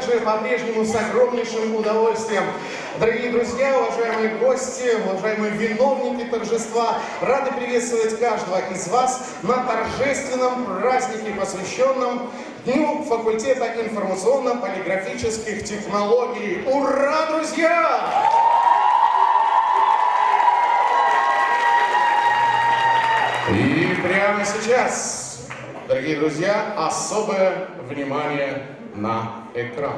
также по-прежнему с огромнейшим удовольствием. Дорогие друзья, уважаемые гости, уважаемые виновники торжества, рады приветствовать каждого из вас на торжественном празднике, посвященном Дню факультета информационно-полиграфических технологий. Ура, друзья! И прямо сейчас, дорогие друзья, особое внимание на экран.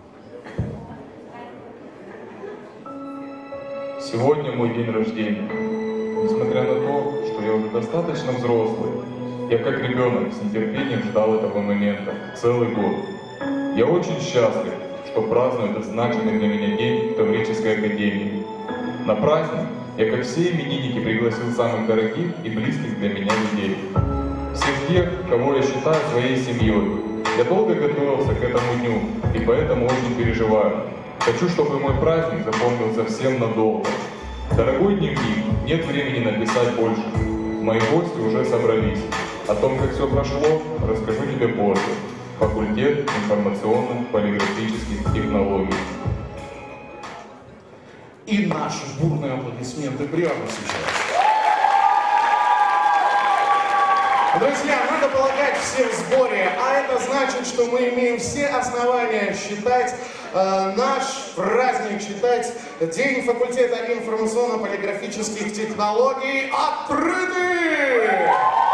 Сегодня мой день рождения. Несмотря на то, что я уже достаточно взрослый, я как ребенок с нетерпением ждал этого момента целый год. Я очень счастлив, что праздную этот значимый для меня день в Таврической академии. На праздник я, как все именинники, пригласил самых дорогих и близких для меня людей. Всех тех, кого я считаю своей семьей. Я долго готовился к этому дню и поэтому очень переживаю. Хочу, чтобы мой праздник запомнился всем надолго. Дорогой дневник, нет времени написать больше. Мои гости уже собрались. О том, как все прошло, расскажу тебе позже. Факультет информационно-полиграфических технологий. И наши бурные аплодисменты прямо сейчас. Друзья, надо полагать, все в сборе, а это значит, что мы имеем все основания считать наш праздник, считать День факультета информационно-полиграфических технологий открытым!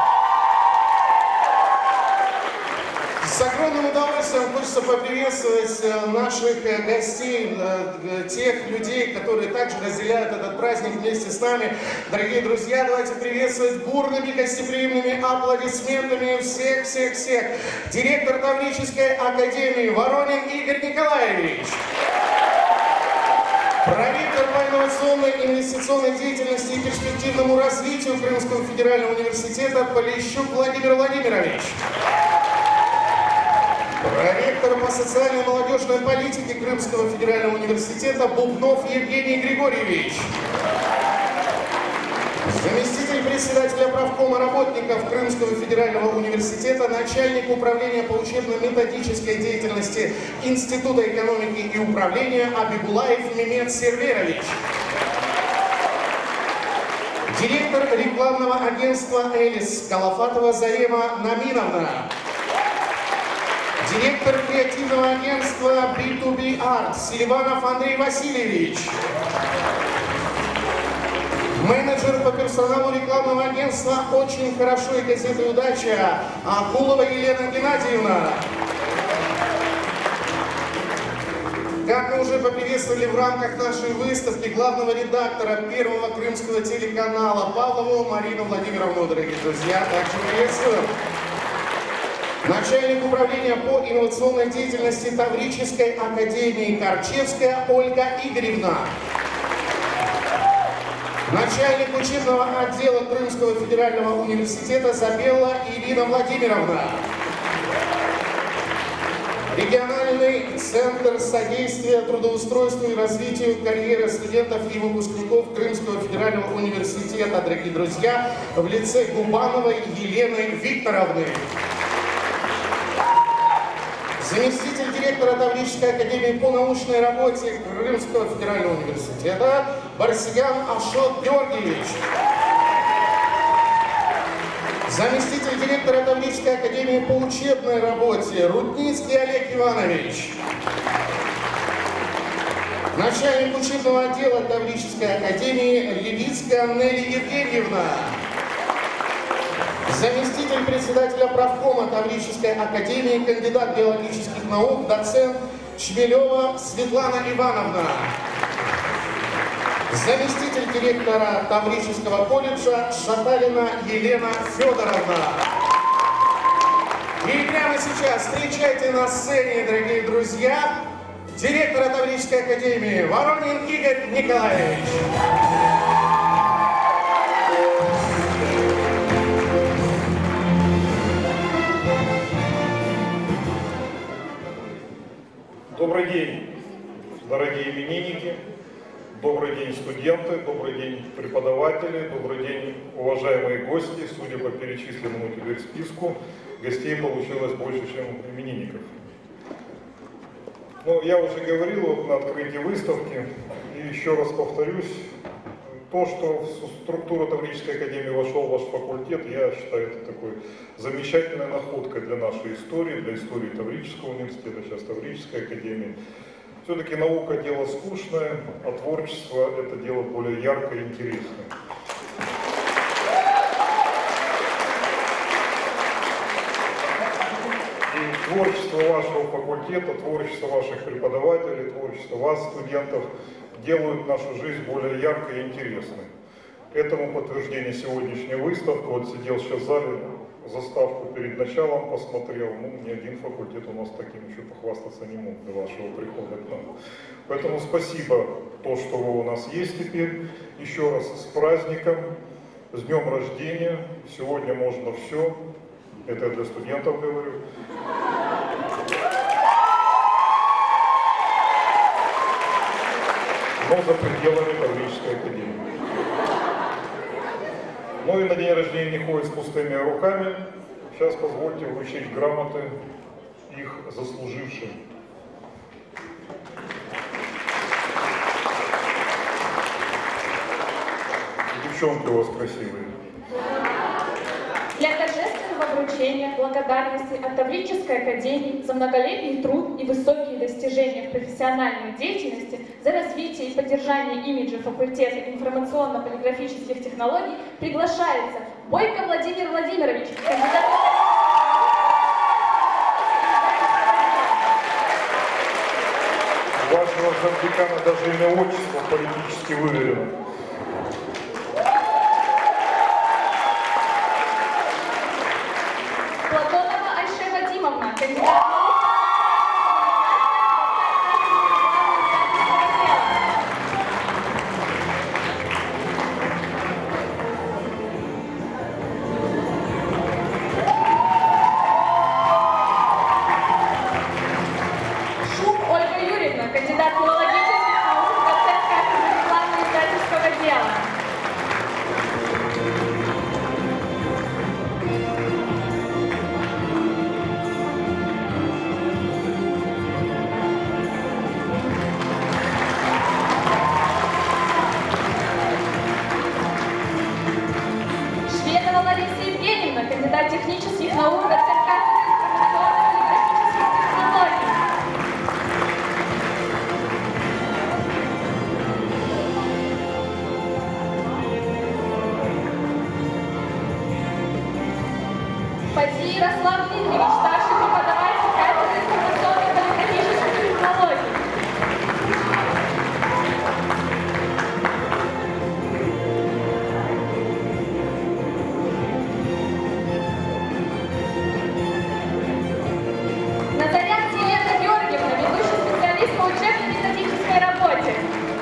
С огромным удовольствием хочется поприветствовать наших гостей, тех людей, которые также разделяют этот праздник вместе с нами. Дорогие друзья, давайте приветствовать бурными гостеприимными аплодисментами всех. Директор Таврической академии Воронин Игорь Николаевич. Проректор по инновационной инвестиционной деятельности и перспективному развитию Крымского федерального университета Полищук Владимир Владимирович. Проректор по социальной и молодежной политике Крымского федерального университета Бубнов Евгений Григорьевич. Заместитель председателя правкома работников Крымского федерального университета, начальник управления по учебно-методической деятельности Института экономики и управления Абибулаев Мемет Серверович. Директор рекламного агентства «Элис» Калафатова Зарема Наминовна. Директор креативного агентства B2B Art Селиванов Андрей Васильевич. Менеджер по персоналу рекламного агентства «Очень хорошо» и газеты «Удача» Акулова Елена Геннадьевна. Как мы уже поприветствовали в рамках нашей выставки главного редактора первого крымского телеканала Павлову Марину Владимировну, дорогие друзья, также приветствуем. Начальник управления по инновационной деятельности Таврической академии Корчевская Ольга Игоревна. Начальник учебного отдела Крымского федерального университета Забелла Ирина Владимировна. Региональный центр содействия трудоустройству и развитию карьеры студентов и выпускников Крымского федерального университета, дорогие друзья, в лице Губановой Елены Викторовны. Заместитель директора Таврической академии по научной работе Крымского федерального университета Барсигян Ашот Георгиевич. Заместитель директора Таврической академии по учебной работе Рудницкий Олег Иванович. Начальник учебного отдела Таврической академии Левицкая Нелли Евгеньевна. Заместитель председателя правкома Таврической академии, кандидат биологических наук, доцент Шмелева Светлана Ивановна. Заместитель директора Таврического колледжа Шаталина Елена Федоровна. И прямо сейчас встречайте на сцене, дорогие друзья, директора Таврической академии Воронин Игорь Николаевич. Добрый день, дорогие именинники, добрый день, студенты, добрый день, преподаватели, добрый день, уважаемые гости. Судя по перечисленному теперь списку, гостей получилось больше, чем именинников. Ну, я уже говорил вот на открытии выставки, и еще раз повторюсь, то, что в структуру Таврической академии вошел ваш факультет, я считаю, это такой замечательной находкой для нашей истории, для истории Таврического университета, сейчас Таврической академии. Все-таки наука – дело скучное, а творчество – это дело более яркое и интересное. И творчество вашего факультета, творчество ваших преподавателей, творчество вас, студентов, делают нашу жизнь более яркой и интересной. Этому подтверждение сегодняшняя выставка. Вот сидел сейчас в зале, заставку перед началом посмотрел. Ну, ни один факультет у нас таким еще похвастаться не мог до вашего прихода к нам. Поэтому спасибо, то, что вы у нас есть теперь. Еще раз с праздником, с днем рождения. Сегодня можно все. Это я для студентов говорю. Но за пределами Таврической академии. Ну и на день рождения не ходит с пустыми руками. Сейчас позвольте вручить грамоты их заслужившим. Девчонки у вас красивые. Для торжественного вручения благодарности от Таврической академии за многолетний труд и высокие достижения в профессиональной деятельности, за развитие и поддержание имиджа факультета информационно-полиграфических технологий приглашается Бойко Владимир Владимирович, кандидат. У вашего замдекана даже имя отчество политически выверено. Платонова Айше Вадимовна, кандидат. Шук Ольга Юрьевна, кандидат филологических наук, доцент кафедры рекламно-издательского дела. Шведова Лариса Евгеньевна, кандидат технических наук, доцент кафедры информационно-полиграфических технологий. Фади Ярослав Дмитриевич, старший преподаватель кафедры информационно-полиграфических технологий. Назарян Елена Георгиевна, ведущий специалист по учебно-методической работе.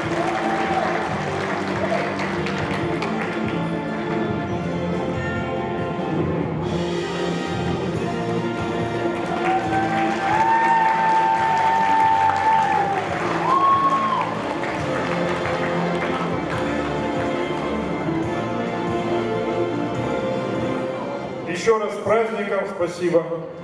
Еще раз с праздником, спасибо.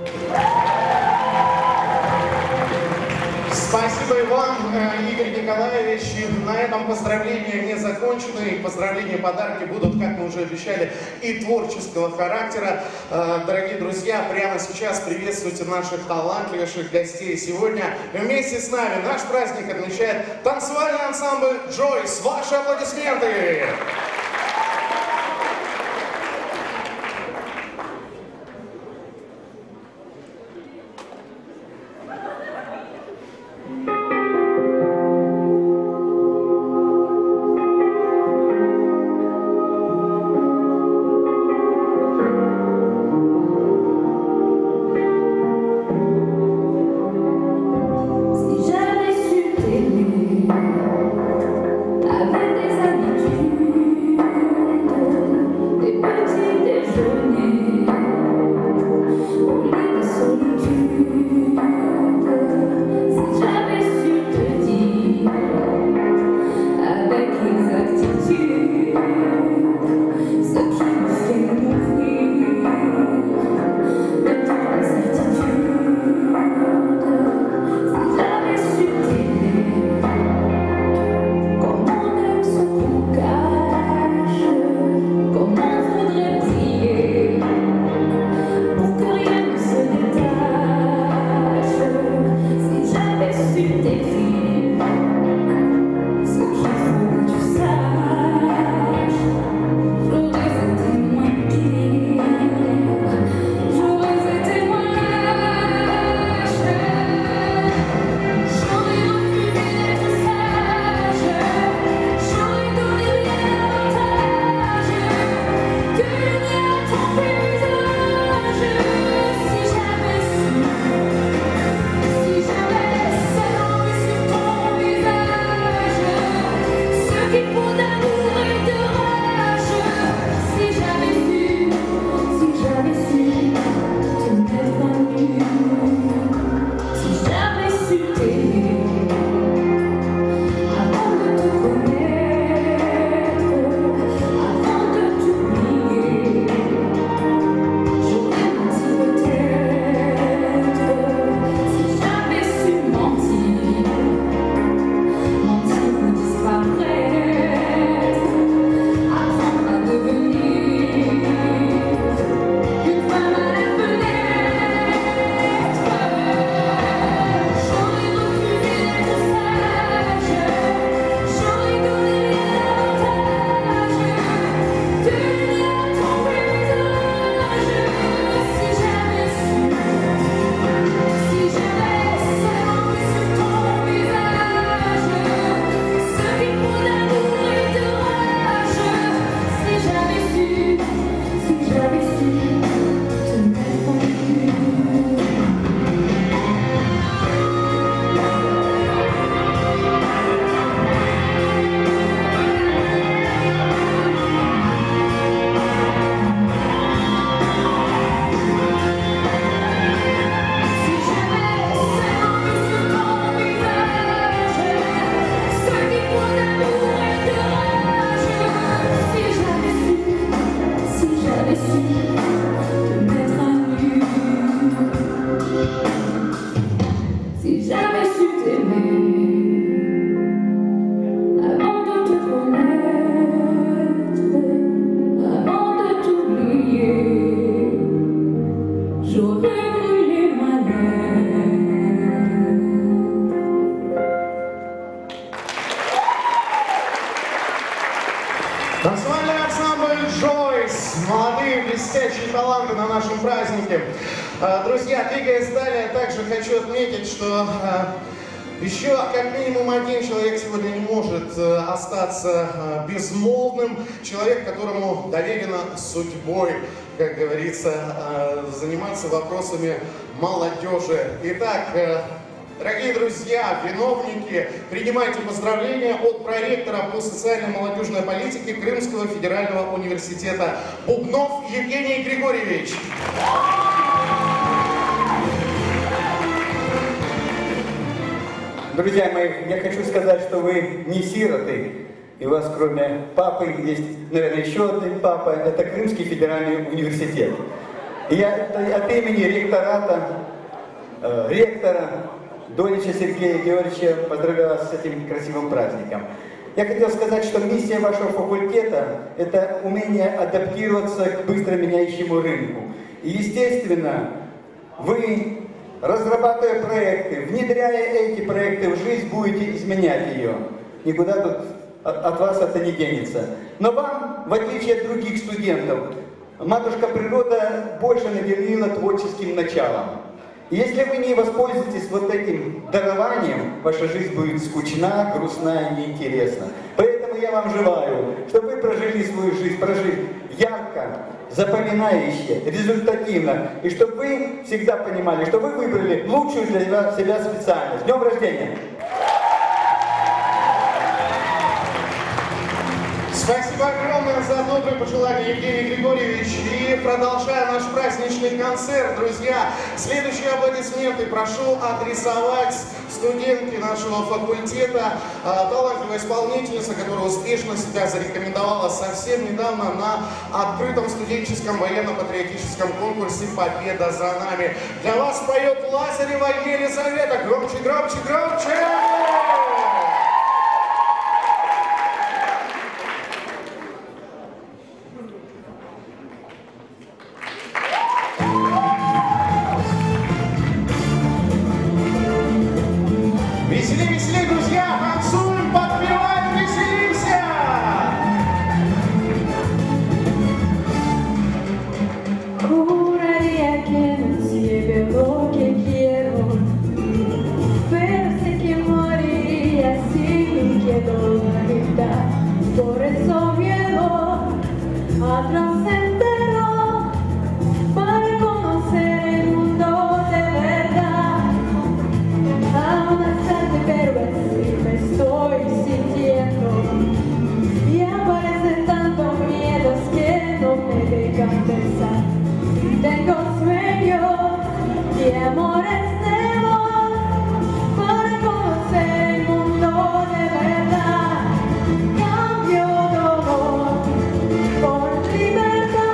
Спасибо и вам, Игорь Николаевич. И на этом поздравления не закончены. И поздравления, подарки будут, как мы уже обещали, и творческого характера. Дорогие друзья, прямо сейчас приветствуйте наших талантливейших гостей. Сегодня вместе с нами наш праздник отмечает танцевальный ансамбль «Джойс». Ваши аплодисменты! Si j'avais su t'aimer avec des habitudes Танцевальный ансамбль «Джойс». Молодые блестящие таланты на нашем празднике. Друзья, двигаясь далее, также хочу отметить, что еще как минимум один человек сегодня не может остаться безмолвным. Человек, которому доверено судьбой, как говорится, заниматься вопросами молодежи. Итак, дорогие друзья, виновники, принимайте поздравления от проректора по социальной и молодежной политике Крымского федерального университета Бубнов Евгений Григорьевич. Друзья мои, я хочу сказать, что вы не сироты, и у вас кроме папы есть, наверное, еще один папа, это Крымский федеральный университет. И я от имени ректора Донича Сергея Георгиевича поздравляю вас с этим красивым праздником. Я хотел сказать, что миссия вашего факультета – это умение адаптироваться к быстро меняющему рынку. И, естественно, вы, разрабатывая проекты, внедряя эти проекты в жизнь, будете изменять ее. Никуда тут от вас это не денется. Но вам, в отличие от других студентов, матушка природа больше наделила творческим началом. И если вы не воспользуетесь вот этим дарованием, ваша жизнь будет скучна, грустна и неинтересна. Поэтому я вам желаю, чтобы вы прожили свою жизнь, прожили ярко, запоминающе, результативно, и чтобы вы всегда понимали, что вы выбрали лучшую для себя специальность. С днем рождения! Спасибо огромное за добрые пожелания, Евгений Григорьевич. И продолжая наш праздничный концерт, друзья, следующие аплодисменты прошу адресовать студентке нашего факультета, талантливая исполнительница, которая успешно себя зарекомендовала совсем недавно на открытом студенческом военно-патриотическом конкурсе «Победа за нами». Для вас поет Лазарева Елизавета. Громче, громче, громче! Веселей, веселей, друзья! Танцуем, подпеваем, веселимся! Juraría que no ciego lo que quiero, pero sé que moriría si me quedo gritar. Por eso miedo a trascenderlo para conocer el mundo de verdad. Aún bastante, pero así me estoy sintiendo. Y aparecen tantos miedos que no me dejan pensar. Tengo sueños y amores nuevos para conocer el mundo de verdad. Cambio dolor por libertad.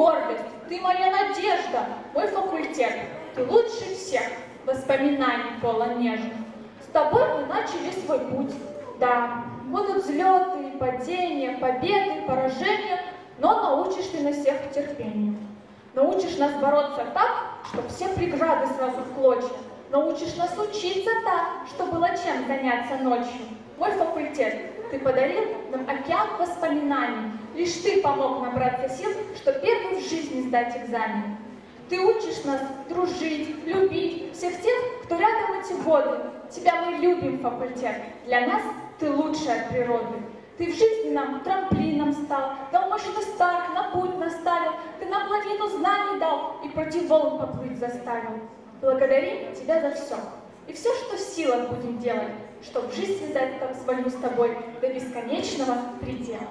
гордость, ты моя надежда, мой факультет. Ты лучше всех, воспоминаний полон нежных. С тобой мы начали свой путь. Да, будут взлеты, падения, победы, поражения, но научишь ты нас всех терпению. Научишь нас бороться так, чтобы все преграды сразу в клочья. Научишь нас учиться так, чтобы было чем заняться ночью. Мой факультет, ты подарил нам океан воспоминаний. Лишь ты помог набраться сил, чтобы первым в жизни сдать экзамен. Ты учишь нас дружить, любить всех тех, кто рядом эти годы. Тебя мы любим, факультет. Для нас ты лучший от природы. Ты в жизни нам трамплином стал, дал мощный старт, на путь наставил. Ты нам плотину знаний дал и против волн поплыть заставил. Благодарим тебя за все. И все, что в силах будем делать, чтобы жизнь связать свою с тобой до бесконечного предела.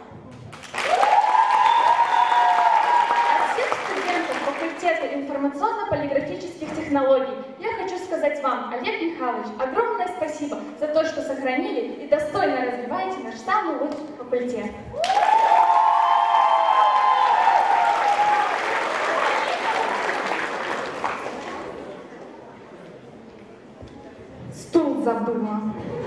От всех студентов факультета информационно-полиграфических технологий я хочу сказать вам, Олег Михайлович, огромное спасибо за то, что сохранили и достойно развиваете наш самый лучший факультет. Стул забыла.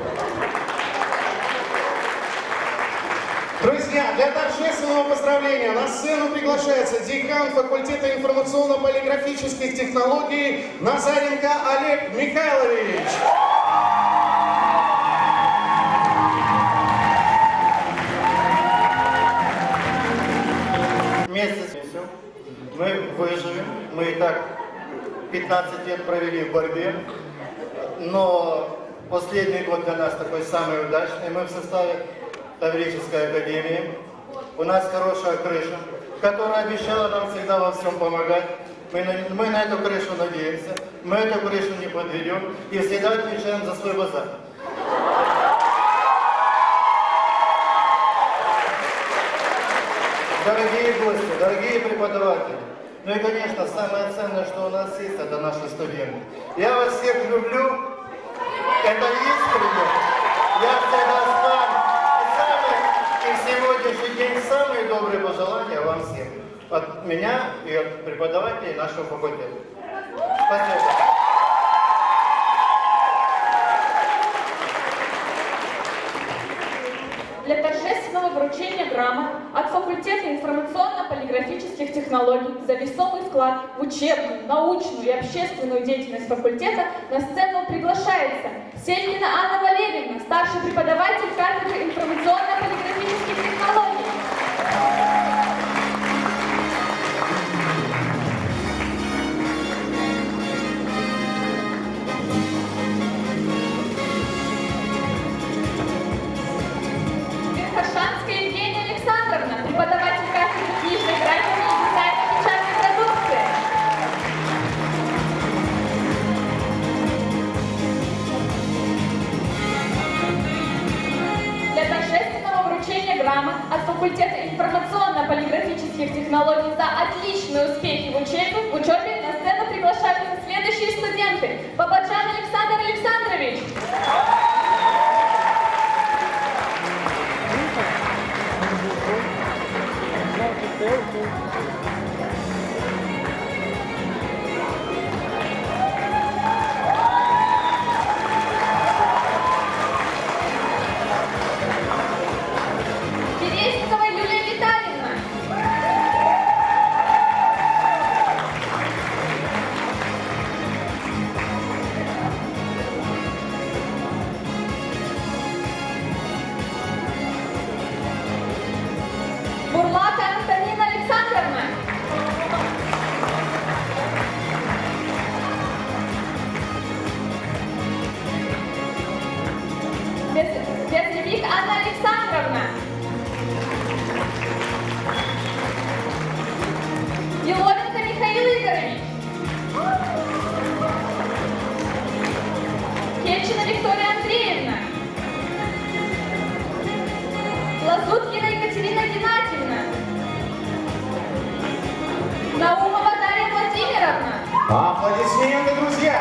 Друзья, для торжественного поздравления на сцену приглашается декан факультета информационно-полиграфических технологий Назаренко Олег Михайлович. Вместе с этим мы выживем. Мы и так 15 лет провели в борьбе, но последний год для нас такой самый удачный. Мы в составе Таврической академии. У нас хорошая крыша, которая обещала нам всегда во всем помогать. Мы на эту крышу надеемся, мы эту крышу не подведем и всегда отвечаем за свой базар. Дорогие гости, дорогие преподаватели, ну и, конечно, самое ценное, что у нас есть, это наши студенты. Я вас всех люблю, это искренне, я всегда с вами. И в сегодняшний день самые добрые пожелания вам всем. От меня и от преподавателей нашего факультета. Спасибо. Для торжественного вручения грамот от факультета информационно-полиграфических технологий за весомый вклад в учебную, научную и общественную деятельность факультета на сцену приглашается Сельдина Анна Валерьевна, старший преподаватель кафедры информационно-полиграфических технологий. Верхошанская Евгения Александровна, преподаватель кафедры книжной графики и дизайна печатной продукции. Для торжественного вручения грамот от факультета информационно-полиграфических технологий за отличные успехи в учебе на сцену приглашаются следующие студенты. Бабаджан Александр Александрович. Березникова Юлия Витальевна. Бурлака Антонина Александровна. Безлевик Анна Александровна. Еловенко Михаил Игоревич. Кельчина Виктория Андреевна. Лазуткина Екатерина Геннадьевна. Наумова Дарья Владимировна. Аплодисменты, друзья!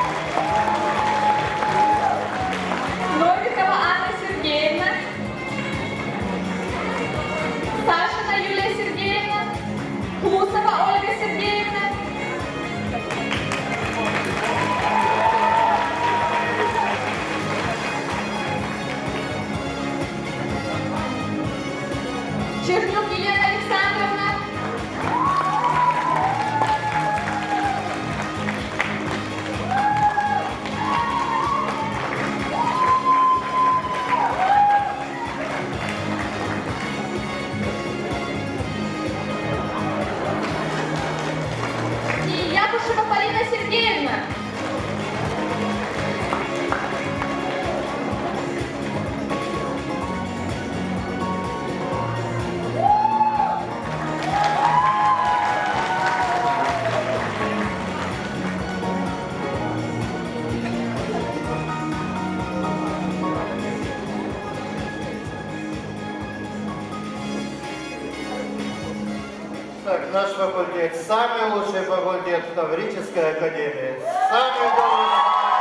Новикова Анна Сергеевна. Сашина Юлия Сергеевна. Клусова Сергеевна. Чернюк Елена Александровна. И Якушева Полина Сергеевна. Так, наш факультет, самый лучший факультет в Таврической академии. Самый лучший.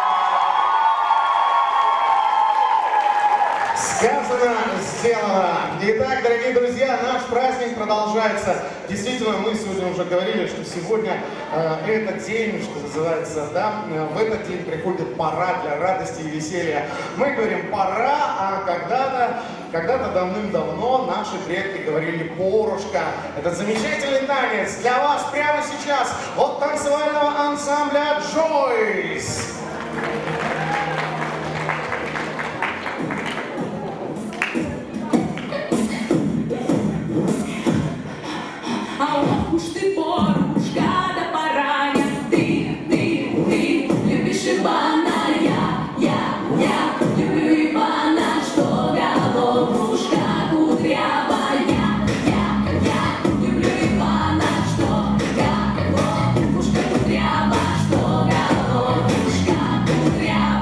Сказано, сделано. Итак, дорогие друзья, наш праздник продолжается. Действительно, мы сегодня уже говорили, что сегодня этот день, что называется, да, в этот день приходит пора для радости и веселья. Мы говорим пора, а когда-то давным-давно наши предки говорили порушка. Этот замечательный танец для вас прямо сейчас от танцевального ансамбля «Джойс». Уж ты порушка, да пораня, ты любишь Ивана, я люблю Ивана, что головушка кудрявая, я люблю Ивана, что головушка кудрява, что головушка кудрява.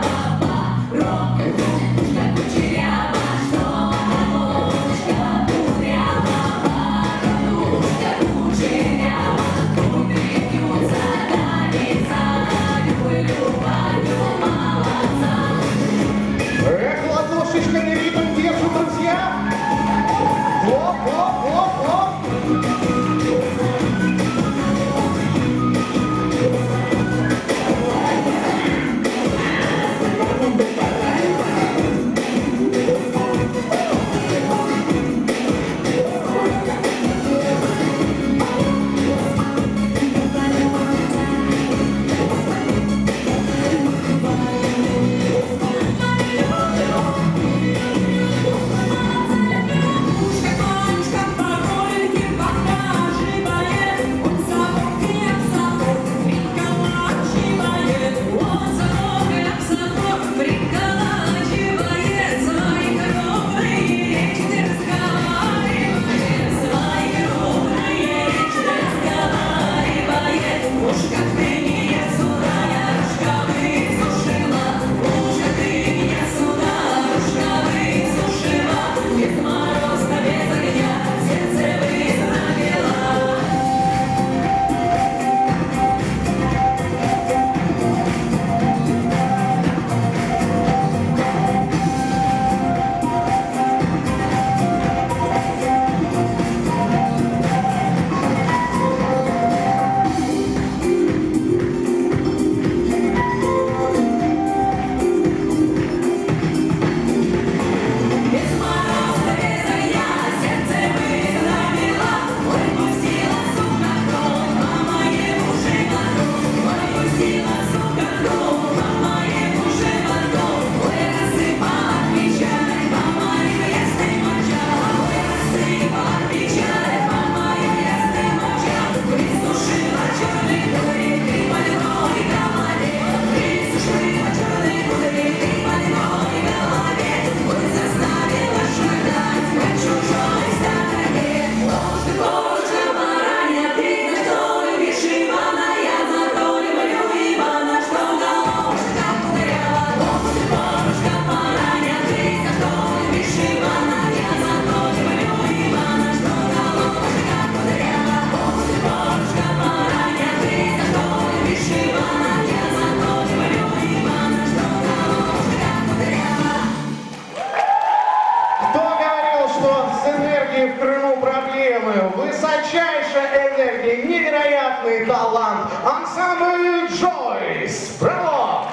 невероятный талант. Ансамбль Джойс. Браво!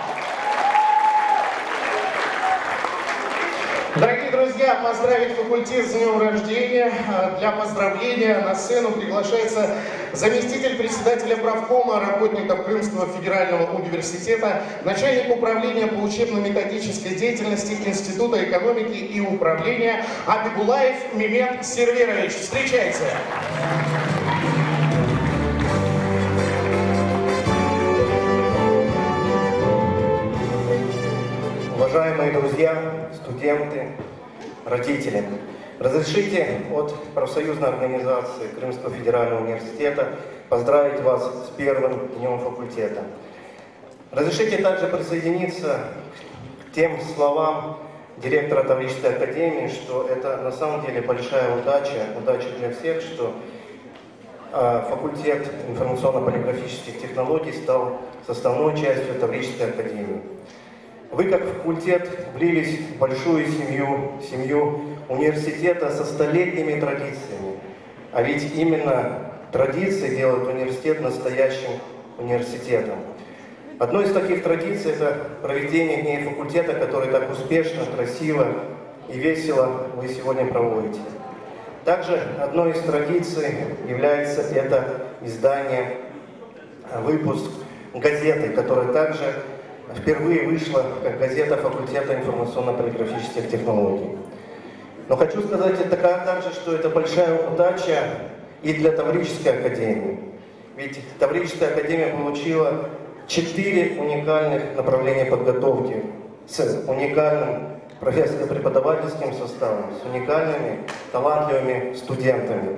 Дорогие друзья, поздравить факультет с днем рождения. Для поздравления на сцену приглашается заместитель председателя правкома работников Крымского федерального университета, начальник управления по учебно-методической деятельности Института экономики и управления Абибулаев Мимет Серверович. Встречайте! Уважаемые друзья, студенты, родители, разрешите от профсоюзной организации Крымского федерального университета поздравить вас с первым днем факультета. Разрешите также присоединиться к тем словам директора Таврической академии, что это на самом деле большая удача для всех, что факультет информационно-полиграфических технологий стал составной частью Таврической академии. Вы, как факультет, влились в большую семью университета со столетними традициями. А ведь именно традиции делают университет настоящим университетом. Одной из таких традиций – это проведение дней факультета, который так успешно, красиво и весело вы сегодня проводите. Также одной из традиций является это издание, выпуск газеты, которая также впервые вышла как газета факультета информационно-полиграфических технологий. Но хочу сказать также, что это большая удача и для Таврической академии. Ведь Таврическая академия получила 4 уникальных направления подготовки с уникальным профессорско-преподавательским составом, с уникальными талантливыми студентами.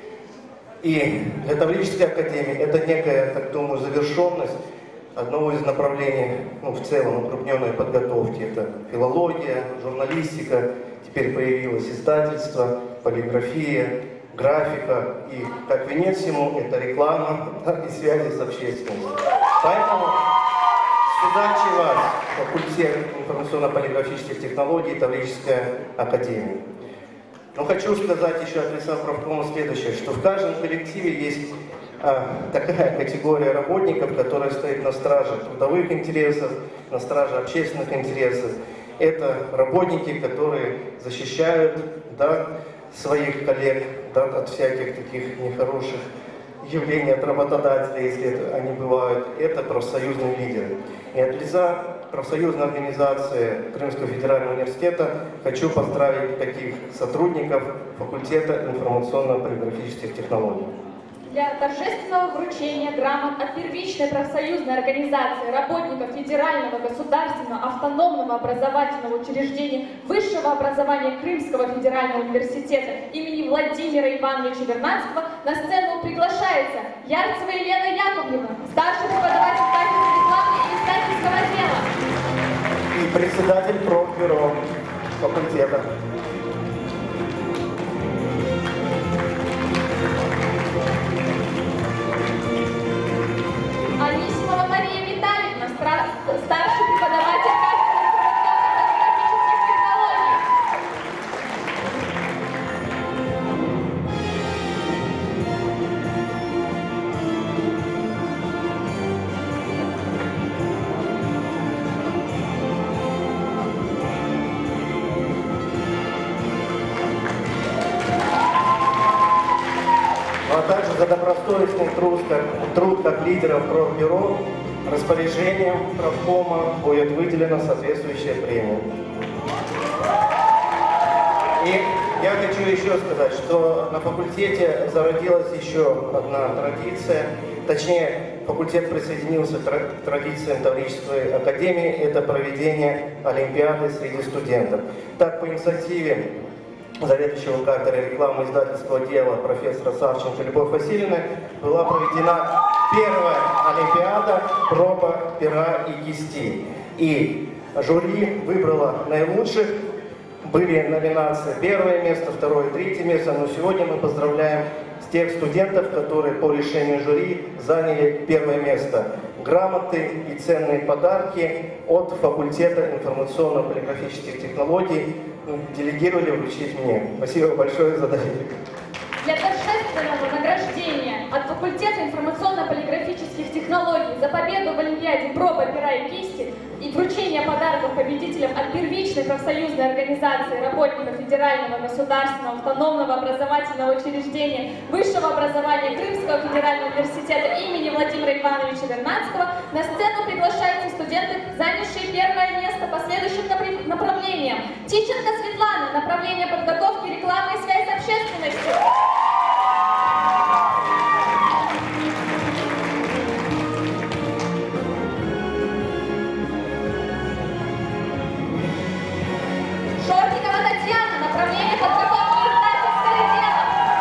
И для Таврической академии это некая, так думаю, завершенность одного из направлений, в целом, укрупненной подготовки. Это филология, журналистика, теперь появилось издательство, полиграфия, графика. И, как венец всему, это реклама и связи с общественностью. Поэтому с удачей вас, факультет информационно-полиграфических технологий Таврической академии. Но хочу сказать еще от лица правкома следующее, что в каждом коллективе есть такая категория работников, которая стоит на страже трудовых интересов, на страже общественных интересов. Это работники, которые защищают своих коллег от всяких таких нехороших явлений от работодателя, если они бывают. Это профсоюзные лидеры. И от лица профсоюзной организации Крымского федерального университета хочу поздравить таких сотрудников факультета информационно-полиграфических технологий. Для торжественного вручения грамот от первичной профсоюзной организации работников Федерального государственного автономного образовательного учреждения высшего образования Крымского федерального университета имени Владимира Ивановича Вернадского на сцену приглашается Ярцева Елена Яковлевна, старший преподаватель кафедры рекламы и издательского дела. И председатель профбюро факультета. Анисимова Мария Витальевна, старший преподаватель кафедры информационно-полиграфических технологий. А также за добросовестный труд как лидеров профбюро распоряжением правкома будет выделена соответствующая премия. И я хочу еще сказать, что на факультете зародилась еще одна традиция, точнее, факультет присоединился к традициям Таврической академии, это проведение олимпиады среди студентов. Так, по инициативе заведующего кафедрой рекламы издательского дела профессора Савченко Любовь Васильевна была проведена первая олимпиада проба пера и кисти. И жюри выбрало наилучших. Были номинации первое место, второе, третье место. Но сегодня мы поздравляем тех студентов, которые по решению жюри заняли первое место. Грамоты и ценные подарки от факультета информационно-полиграфических технологий делегировали вручить мне. Спасибо большое за доверие. Для торжественного награждения от факультета информационно-полиграфических за победу в Олимпиаде проба, пера и кисти и вручение подарков победителям от первичной профсоюзной организации работников Федерального государственного автономного образовательного учреждения высшего образования Крымского федерального университета имени Владимира Ивановича Вернадского на сцену приглашаются студенты, занявшие первое место по следующим направлениям. Тищенко Светлана, направление подготовки, рекламы и связи с общественностью. Шортикова Татьяна, направление подготовки издательского дела.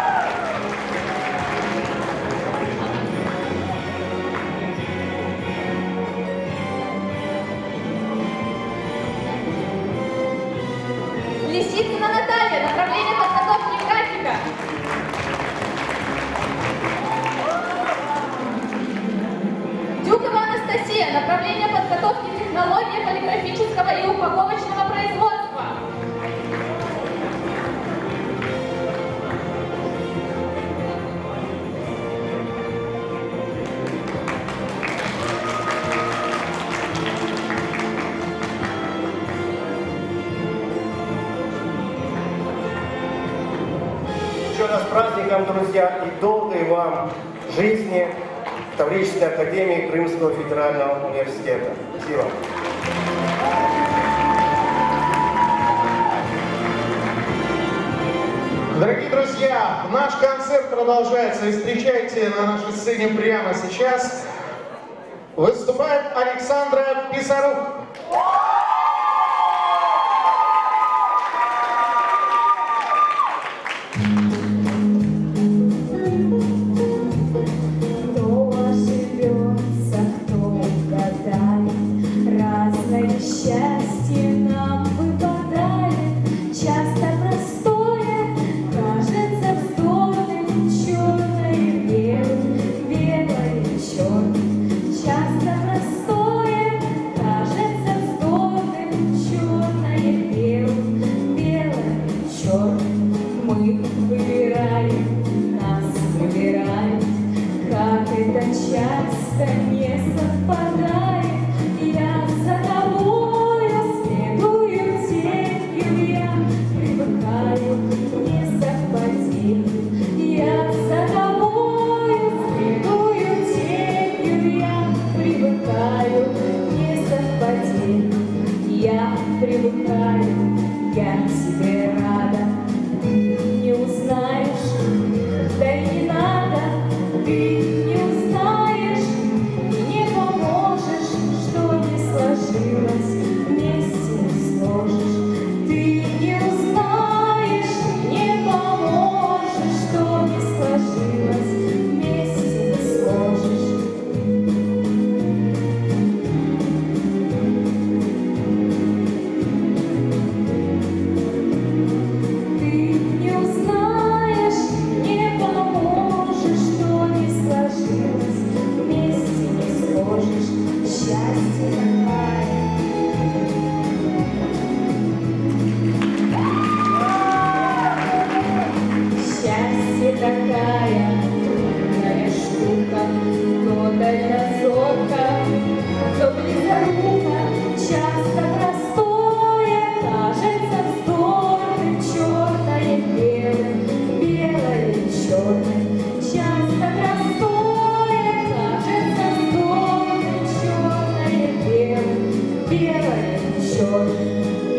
Лисицына Наталья, направление подготовки графика. Дюкова Анастасия, направление подготовки технологии полиграфического и упаковочного производства. Еще раз с праздником, друзья, и долгой вам жизни в Таврической академии Крымского федерального университета. Спасибо. Дорогие друзья, наш концерт продолжается, и встречайте на нашей сцене прямо сейчас. Выступает Александра Писарук. Счастье нам выпадает, часто простое, кажется вздорным, черное и белым, белое и черным. Часто простое, кажется вздорным, черное и белым, белое и черным. Мы выбираем, нас выбирают, как это часто не совпадает. Я за тобою следую тенью, я привыкаю несовпадению. Я за тобою следую тенью, я привыкаю несовпадению. Я привыкаю, я тебе рада. Не узнаешь, да и не надо, ты не узнаешь и не поможешь, что не сложилось, вместе не сложишь. Ты не узнаешь, не поможешь, что не сложилось, вместе не сложишь. Ты не узнаешь, не поможешь, что не сложилось, вместе не сложишь. Счастье такая. Счастье такая трудная штука, то дальнозорка, то близорука. Часто простое кажется вздорным, черное белым, белое черным. Часто простое кажется вздорным, черное белым, белое черным.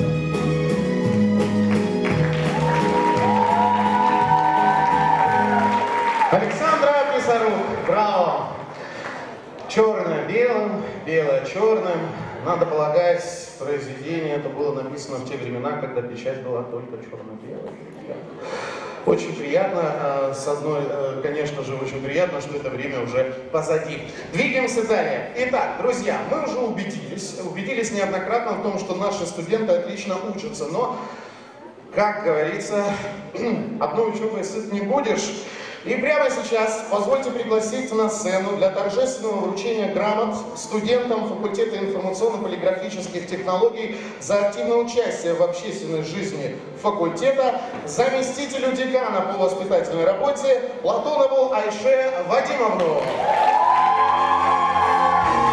Александра Писарук, браво! Черное белым, белое черным. Надо полагать, произведение это было написано в те времена, когда печать была только черно-белая. Очень приятно, с одной, конечно же, очень приятно, что это время уже позади. Двигаемся далее. Итак, друзья, мы уже убедились неоднократно в том, что наши студенты отлично учатся, но, как говорится, одной учебой сыт не будешь. И прямо сейчас позвольте пригласить на сцену для торжественного вручения грамот студентам факультета информационно-полиграфических технологий за активное участие в общественной жизни факультета заместителю декана по воспитательной работе Платонову Айше Вадимовну.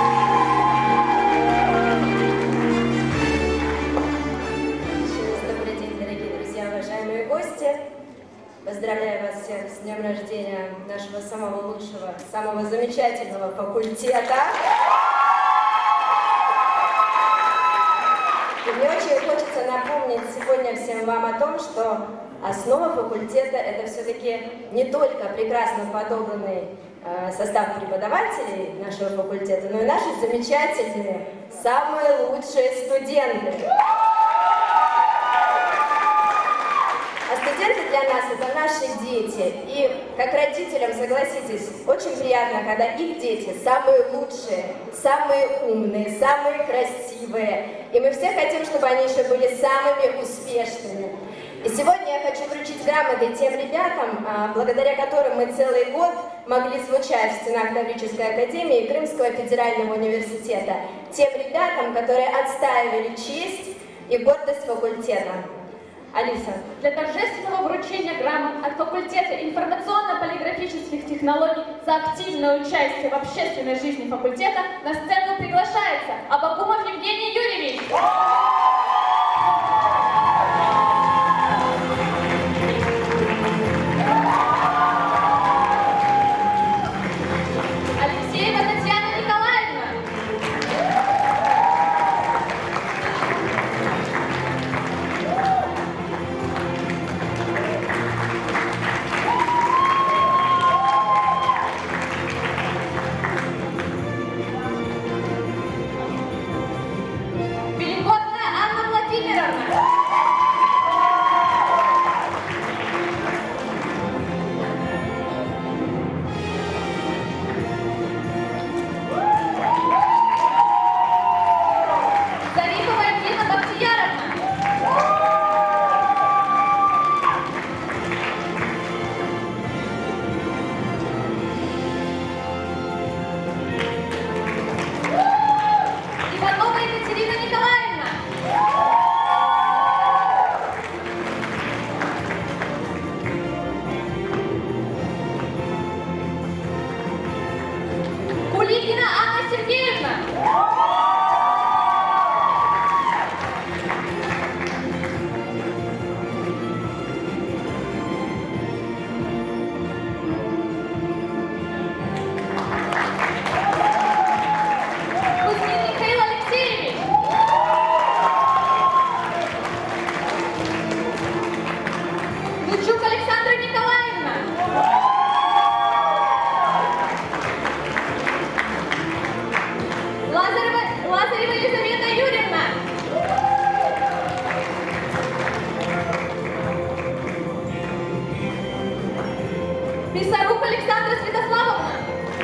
факультета. И мне очень хочется напомнить сегодня всем вам о том, что основа факультета — это все-таки не только прекрасно подобранный состав преподавателей нашего факультета, но и наши замечательные, самые лучшие студенты. А студенты для нас — это наши дети. И как родителям, согласитесь, очень приятно, когда их дети самые лучшие, самые умные, самые красивые. И мы все хотим, чтобы они еще были самыми успешными. И сегодня я хочу вручить грамоты тем ребятам, благодаря которым мы целый год могли звучать в стенах Таврической академии и Крымского федерального университета. Тем ребятам, которые отстаивали честь и гордость факультета. Алиса. Для торжественного вручения грамот от факультета информационно-полиграфических технологий за активное участие в общественной жизни факультета на сцену приглашается Абакумов Евгений Юрьевич. Алексеева Татьяна Николаевна. Беликотная Анна Владимировна. Зарипова Ирина Бахтияровна. Иванова Екатерина Николаевна. Куликина Анна Сергеевна. Кузьмин Михаил Алексеевич. Лучук Александра Николаевна. Лазарева Елизавета Юрьевна. Писарук Александра Святославовна.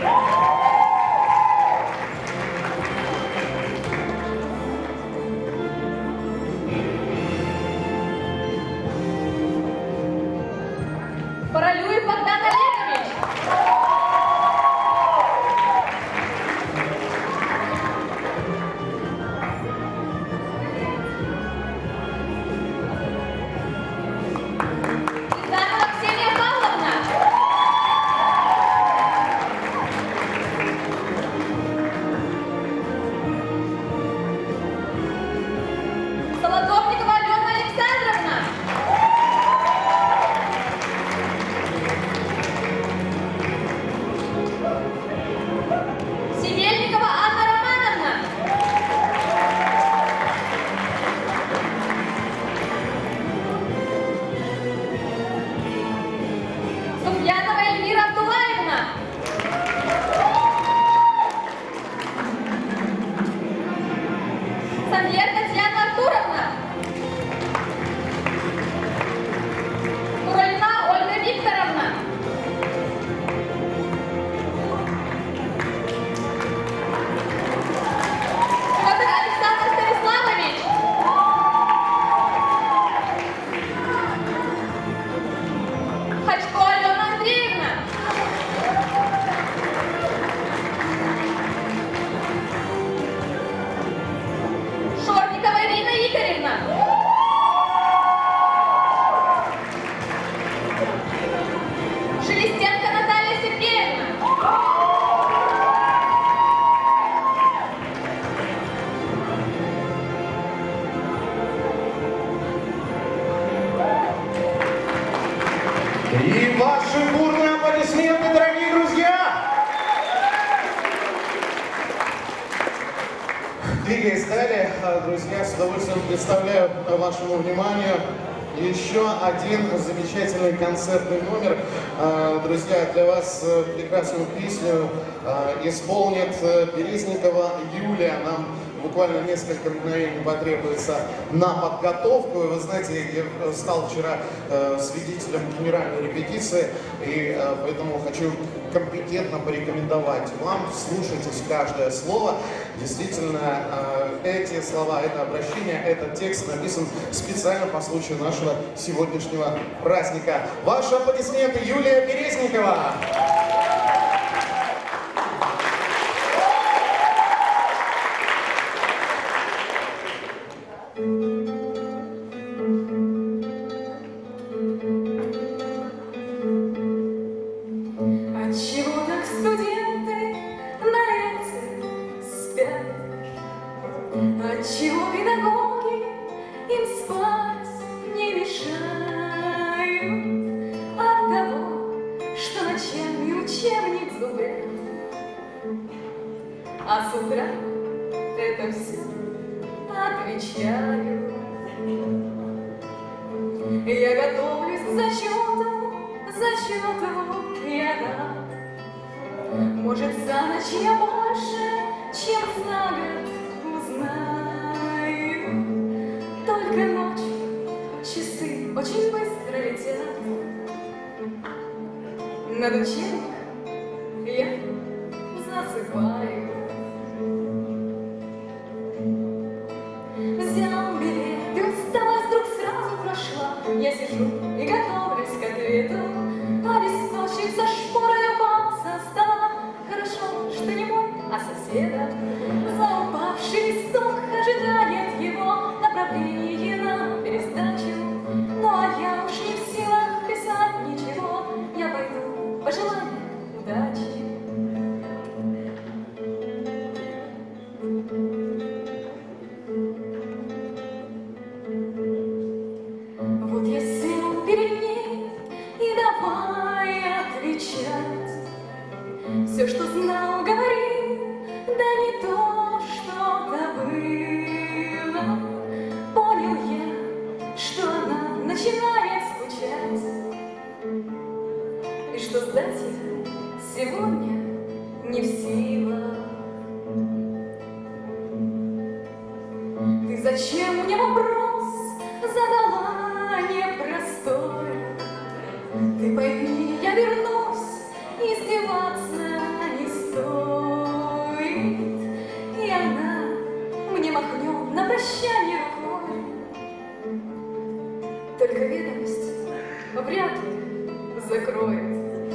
Паралюев Богдан Олегович. Светлана Ксения Павловна. Солодовникова Алена Александровна. Севельникова Анна Романовна. Субьянова Эльвира Абдулаевна. Санлер Татьяна Артуровна. Куролина Ольга Викторовна. Федор Александр Станиславович. Хачко Алена Андреевна. Шорникова Ирина Игоревна. Шелестенко Наталья Сергеевна. И ваши бурные аплодисменты, дорогие друзья! Двигаясь далее, друзья, с удовольствием представляю вашему вниманию еще один замечательный концертный номер. Друзья, для вас прекрасную песню исполнит Березникова Юлия. Нам буквально несколько мгновений потребуется на подготовку. И вы знаете, я стал вчера свидетелем генеральной репетиции, и поэтому хочу компетентно порекомендовать вам. Слушайтесь каждое слово. Действительно, эти слова, это обращение, этот текст написан специально по случаю нашего сегодняшнего праздника. Ваши аплодисменты, Юлия Березникова! Отчего так студенты на лекциях спят? Отчего педагоги им спать не мешают? От того, что ночами учебник зубрят, а с утра это все отвечаю. Я готовлюсь к зачету я рад. Может, за ночь я больше, чем за год узнаю. Только ночью часы очень быстро летят. Над учебником я засыпаю. Взял билет, и усталость вдруг сразу прошла. Я сижу и готовлюсь к ответу, а листочек за шпорой упался в стола. Хорошо, что не мой, а соседа. За упавший листок ожидает его направление на пересдачу. Ну а я уж не в силах писать ничего. Я пойду пожелаю удачи. Вот я сел перед ней и давай отвечать. Все, что знал, говорил, да не то, что-то было. Понял я, что она начинает скучать, и что сдать я сегодня не в силах. Ты зачем мне вопрос задала непростой? Ты пойми, я вернусь, издеваться не стоит. И она мне махнет на прощание рукой. Только ведомость вряд ли закроет.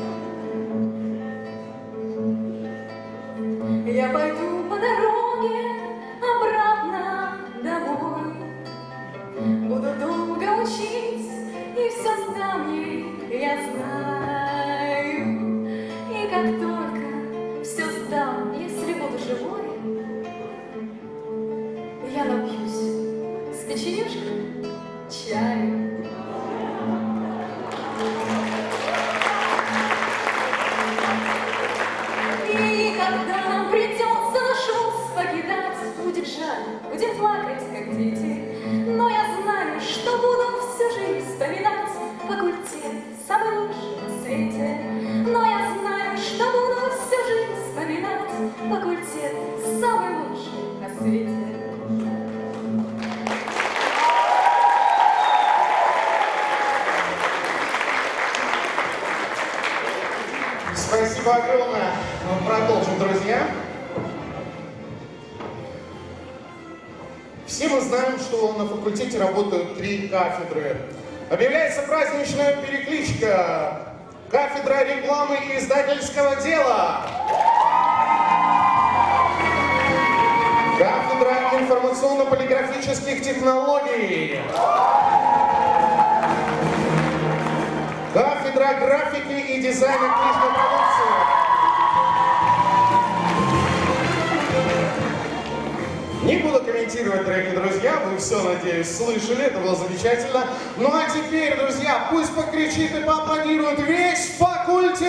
Я пойду по дороге обратно домой. Буду долго учить и все сдам ей, я знаю. И как только все сдам, если буду живой, я напьюсь с печенюшкой чаю. И когда нам придется наш вуз покидать, будет жаль, будем плакать, как дети. Но я знаю, что буду всю жизнь вспоминать факультет самый лучший на свете. Но я знаю, что буду всю жизнь вспоминать факультет самый лучший на свете. Спасибо огромное. Мы продолжим, друзья. Все мы знаем, что на факультете работают 3 кафедры. Объявляется праздничная перекличка. Кафедра рекламы и издательского дела. Кафедра информационно-полиграфических технологий. Кафедра графики и дизайна книжной продукции. Не буду комментировать, дорогие друзья, вы все, надеюсь, слышали, это было замечательно. Ну а теперь, друзья, пусть покричит и поаплодирует весь факультет!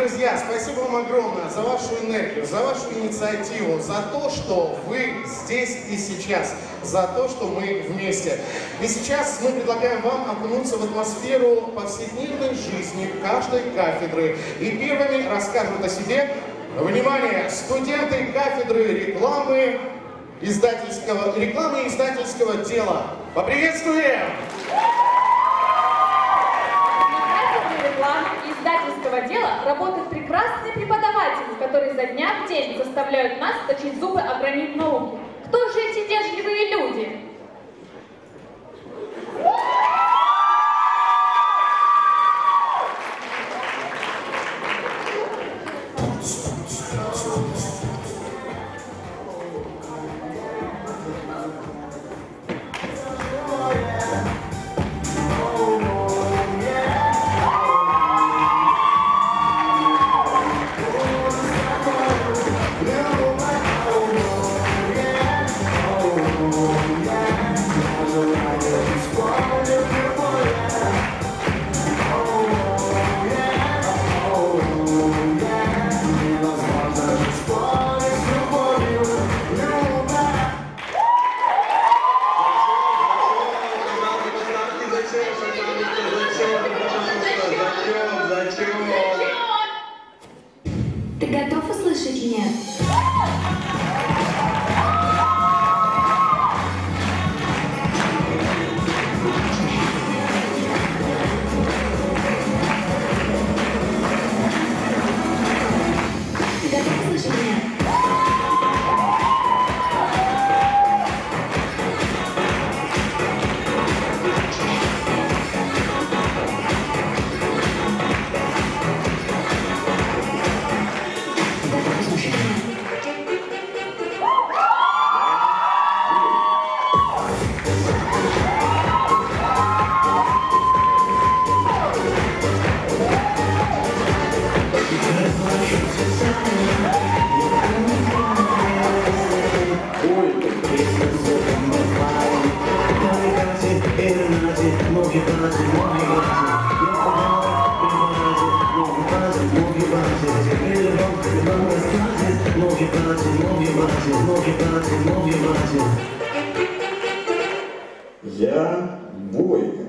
друзья, спасибо вам огромное за вашу энергию, за вашу инициативу, за то, что вы здесь и сейчас, за то, что мы вместе. И сейчас мы предлагаем вам окунуться в атмосферу повседневной жизни каждой кафедры. И первыми расскажут о себе, внимание, студенты кафедры рекламы и издательского дела. Поприветствуем! И издательского дела работают прекрасные преподаватели, которые изо дня в день заставляют нас точить зубы о гранит науки. Кто же эти вежливые люди? Ты готов услышать меня? Ты готов услышать меня? Я Бойко.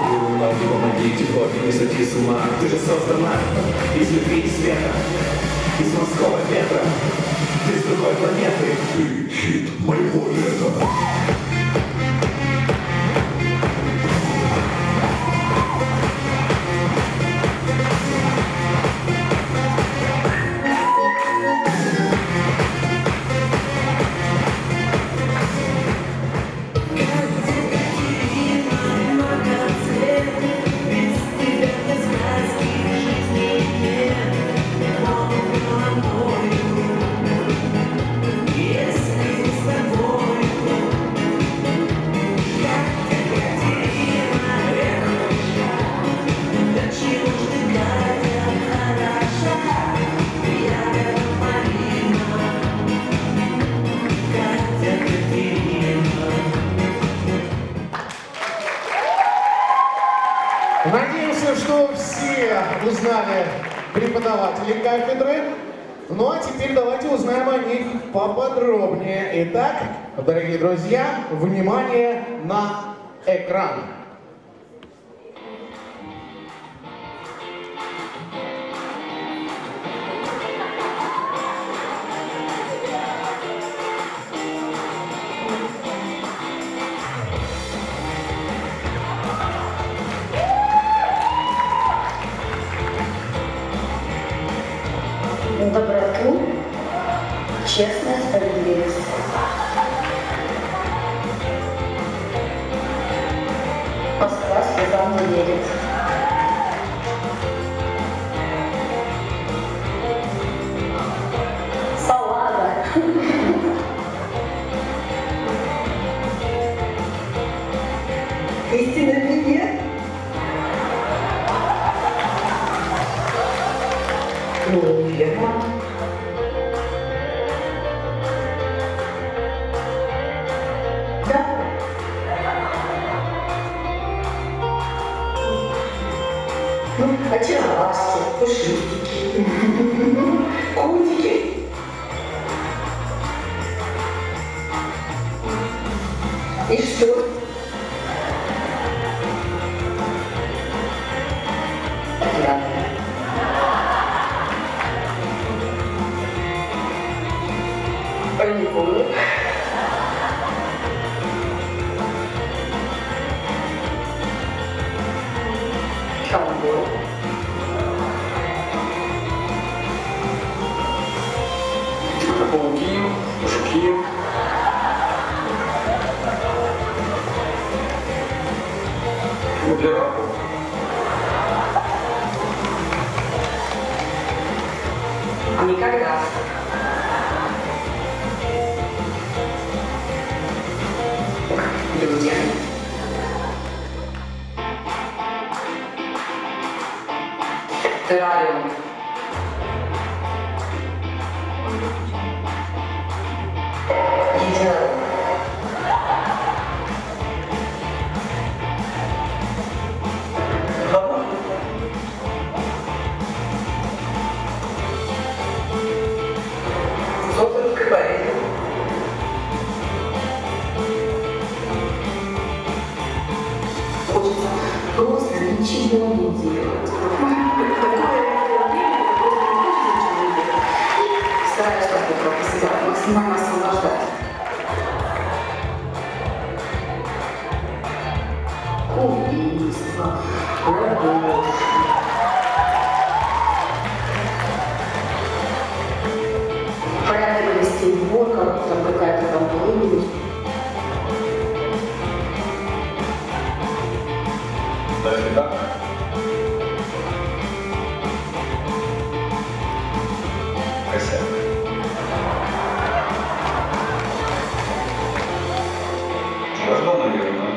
Не сойти с ума, ты же создана из любви и света. Из морского ветра, ты с другой планеты. Ты хит моего лета. Надеемся, что все узнали преподавателей кафедры. Ну а теперь давайте узнаем о них поподробнее. Итак, дорогие друзья, внимание на экран. Доброту, честность, справедливость. Москва слезам не верит. Салага. Истинный привет. Верно. Да. Ну, очаровашки, пушистики, котики. И что? Паникую. Ковбой. Пауки, жуки. Для раков. Никогда. Люди. Террариум. Единорог. Собственная поэзия. Хочется просто ничего не делать. Стараюсь как-то себя максимально освобождать. Убийство, любовь. Порядок вести уборка, там какая-то там плыть. Даже так. Косяк. Должно, наверное.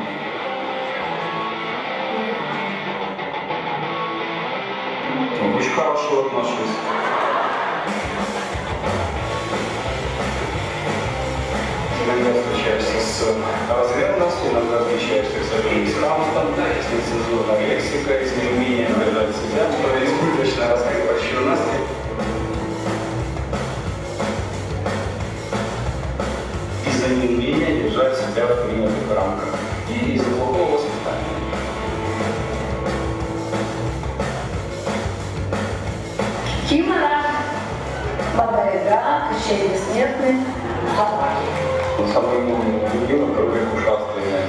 Очень хорошо отношусь. Иногда встречаешься с разрядностью, иногда встречаешься, к сожалению, с хамством, с нецензурной лексикой, с неумением держать себя, с избыточной раскрепощенностью. Из-за неумения держать себя в принятых рамках и из-за плохого воспитания. Юмора. «Вода и да», «Кощей бессмертный», «Собаки». Он самый умный ребенок, который ушастый.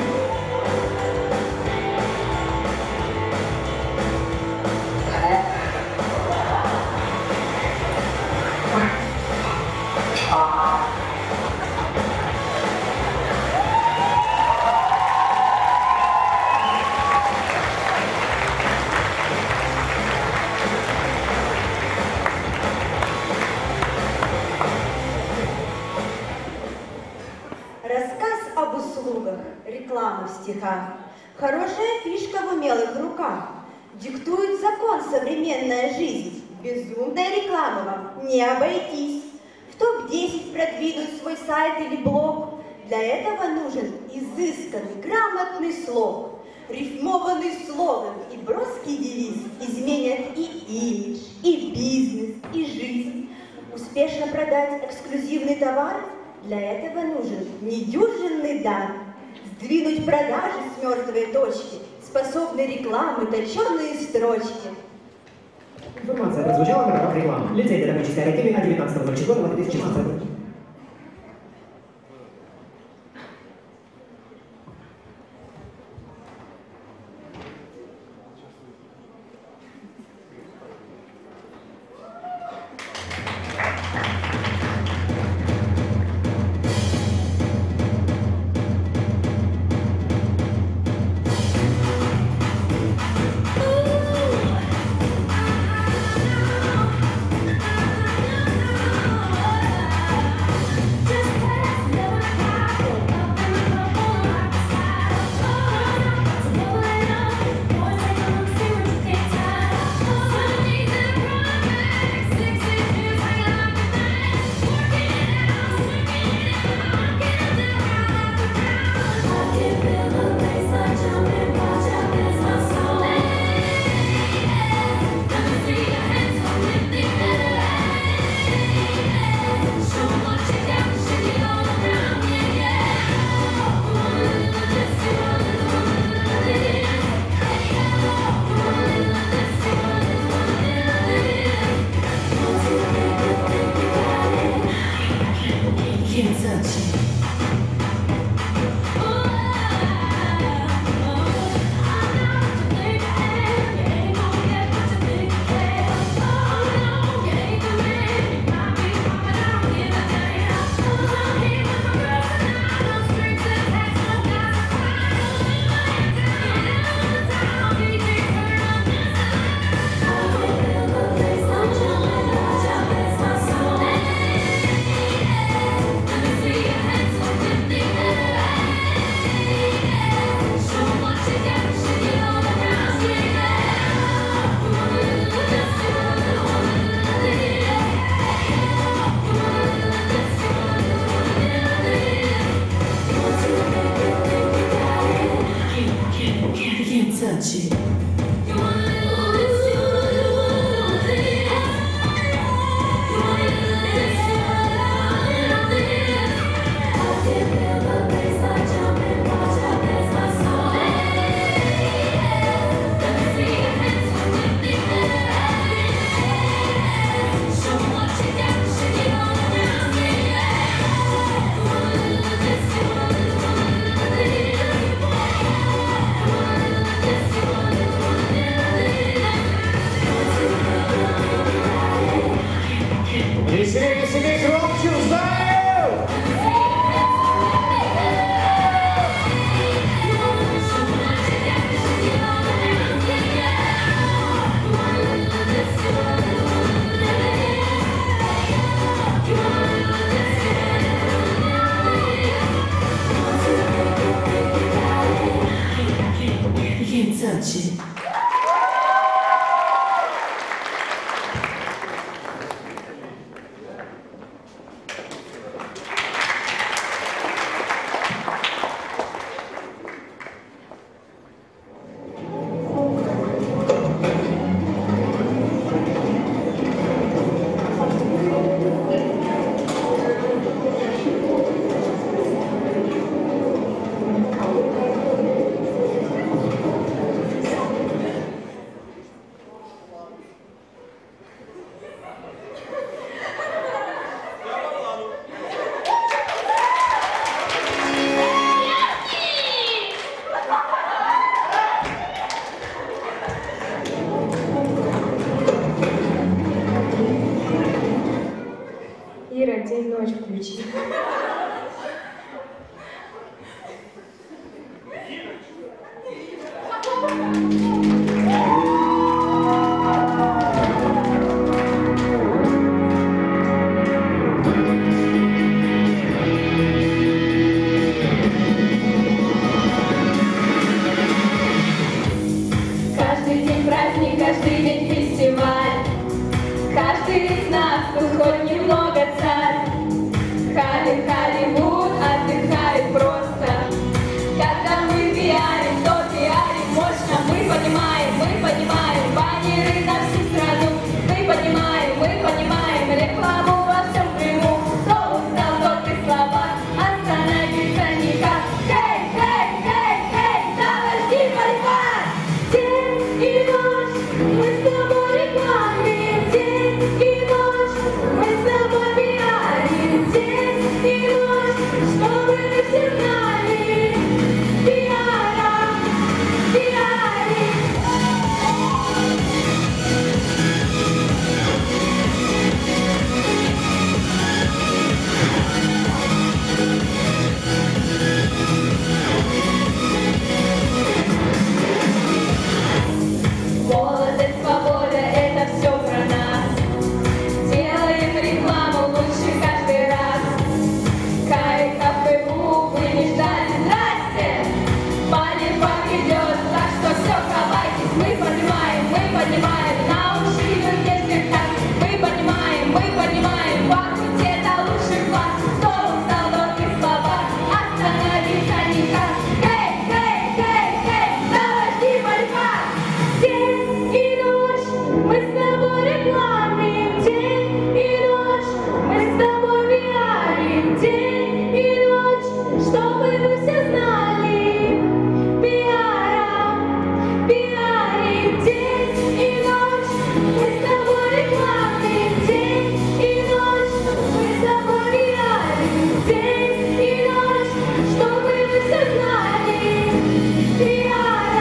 Рассказ об услугах, реклама в стихах, хорошая фишка в умелых руках. Диктует закон современная жизнь, безумной рекламы вам не обойтись. В топ-10 продвинуть свой сайт или блог, для этого нужен изысканный, грамотный слог. Рифмованный слоган и броский девиз изменят и имидж, и бизнес, и жизнь. Успешно продать эксклюзивный товар, для этого нужен недюжинный дар. Сдвинуть продажи с мертвой точки, способны рекламы точеные строчки. Информация прозвучала на правах рекламы. Лицей педагогической академии от 19.04.2016 года. как день-ночь включить. Каждый день праздник, каждый день фестиваль. Каждый из нас тут хоть немного царь. Холливуд отдыхает просто. Когда мы пиарим, то пиарим мощно. Мы понимаем баннеры на всю страну. Мы понимаем рекламу во всем Крыму. Кто устал, тот и слова остановиться никак. Эй, подожди, борьба! День и ночь мы с тобой рекламим. День и ночь мы с тобой пиарим. День и ночь, чтобы вы все знали. Пиарим. Молодость, свобода, это все про нас. Делаем рекламу лучше каждый раз. КФУ, вы не ждали, здрасте. Полипак идет, так что все, хавайтесь. Мы понимаем, на уши идет несколько раз. Мы понимаем, факультета лучших класс. Кто устал, тот и слова, остановиться никак. Подожди, борьба! День и ночь мы с тобой рекламим. День и ночь мы с тобой пиарим. День и ночь, чтобы вы все знали. Пиарим. День и ночь мы с тобой рекламим. День и ночь мы с тобой пиарим. День и ночь, чтобы вы все знали. Пиарим.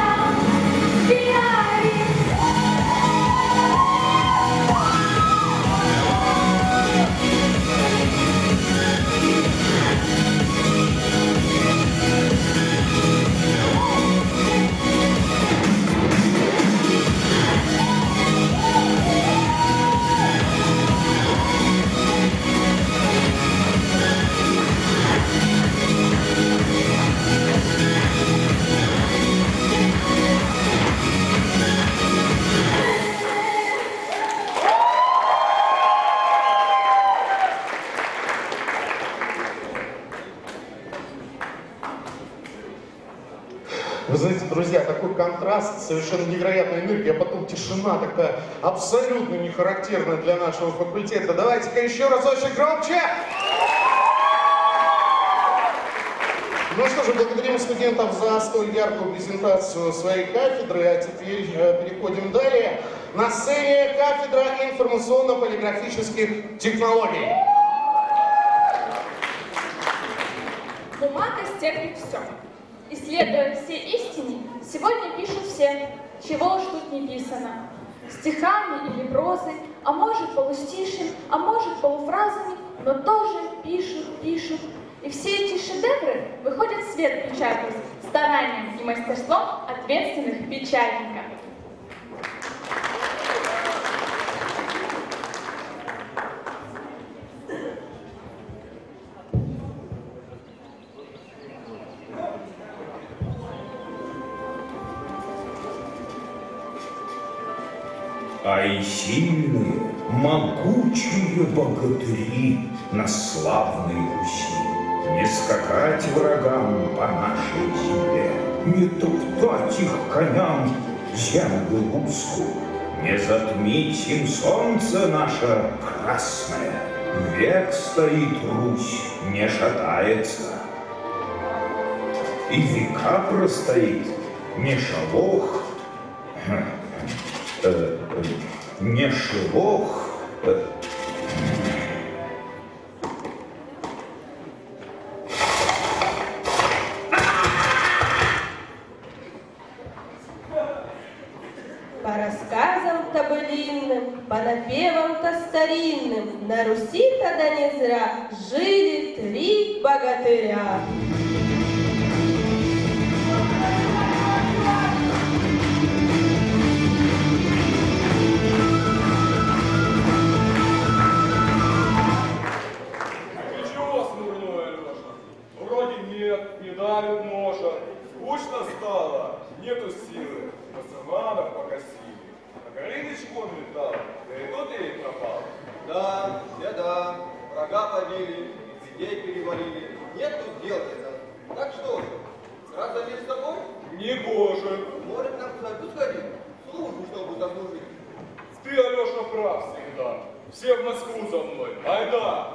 Вы знаете, друзья, такой контраст, совершенно невероятная энергия, а потом тишина такая абсолютно не характерная для нашего факультета. Давайте-ка еще разочек громче! Ну что же, благодарим студентов за столь яркую презентацию своей кафедры, а теперь переходим далее. На сцене кафедра информационно-полиграфических технологий. Бумага стерпит все. Исследуя все истины, сегодня пишут все, чего уж тут не писано. Стихами или прозой, а может полустишем, а может полуфразами, но тоже пишут. И все эти шедевры выходят в свет печатать старанием и мастерством ответственных печатников. А и сильные, могучие богатыри на славной Руси. Не скакать врагам по нашей земле, не топтать их коням землю русскую, не затмить им солнце наше красное. Век стоит Русь, не шатается, и века простоит, не шелох, не шелох. По рассказам-то былинным, по напевам-то старинным, старинным. На Руси тогда не зря жили 3 богатыря. Ничего смурной, Алеша. Вроде нет, не давит ноша. Скучно стало, нету силы. Пацанов покосили. А Горынычку он летал, да и тот ей пропал. Да, беда. Врага побили, людей перевалили. Нет тут дел это. Так что, сразу вместе с тобой? Не гоже. Может, нам куда-то сходить? Службу, чтобы заслужить. Ты, Алеша, прав всегда. Все в Москву за мной. Айда!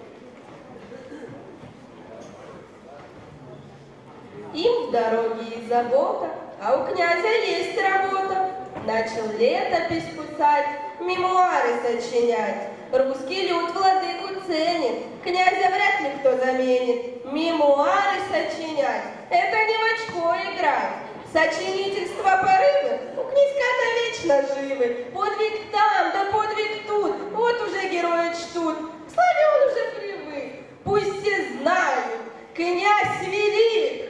Им в дороге и забота, а у князя есть работа. Начал летопись писать, мемуары сочинять. Русский люд владыку ценит, князя вряд ли кто заменит. Мемуары сочинять — это не в очко играть. Сочинительство порывы у князька-то вечно живы. Подвиг там, да подвиг тут, вот уже герои чтут. К славе он уже привык, пусть все знают, князь велик.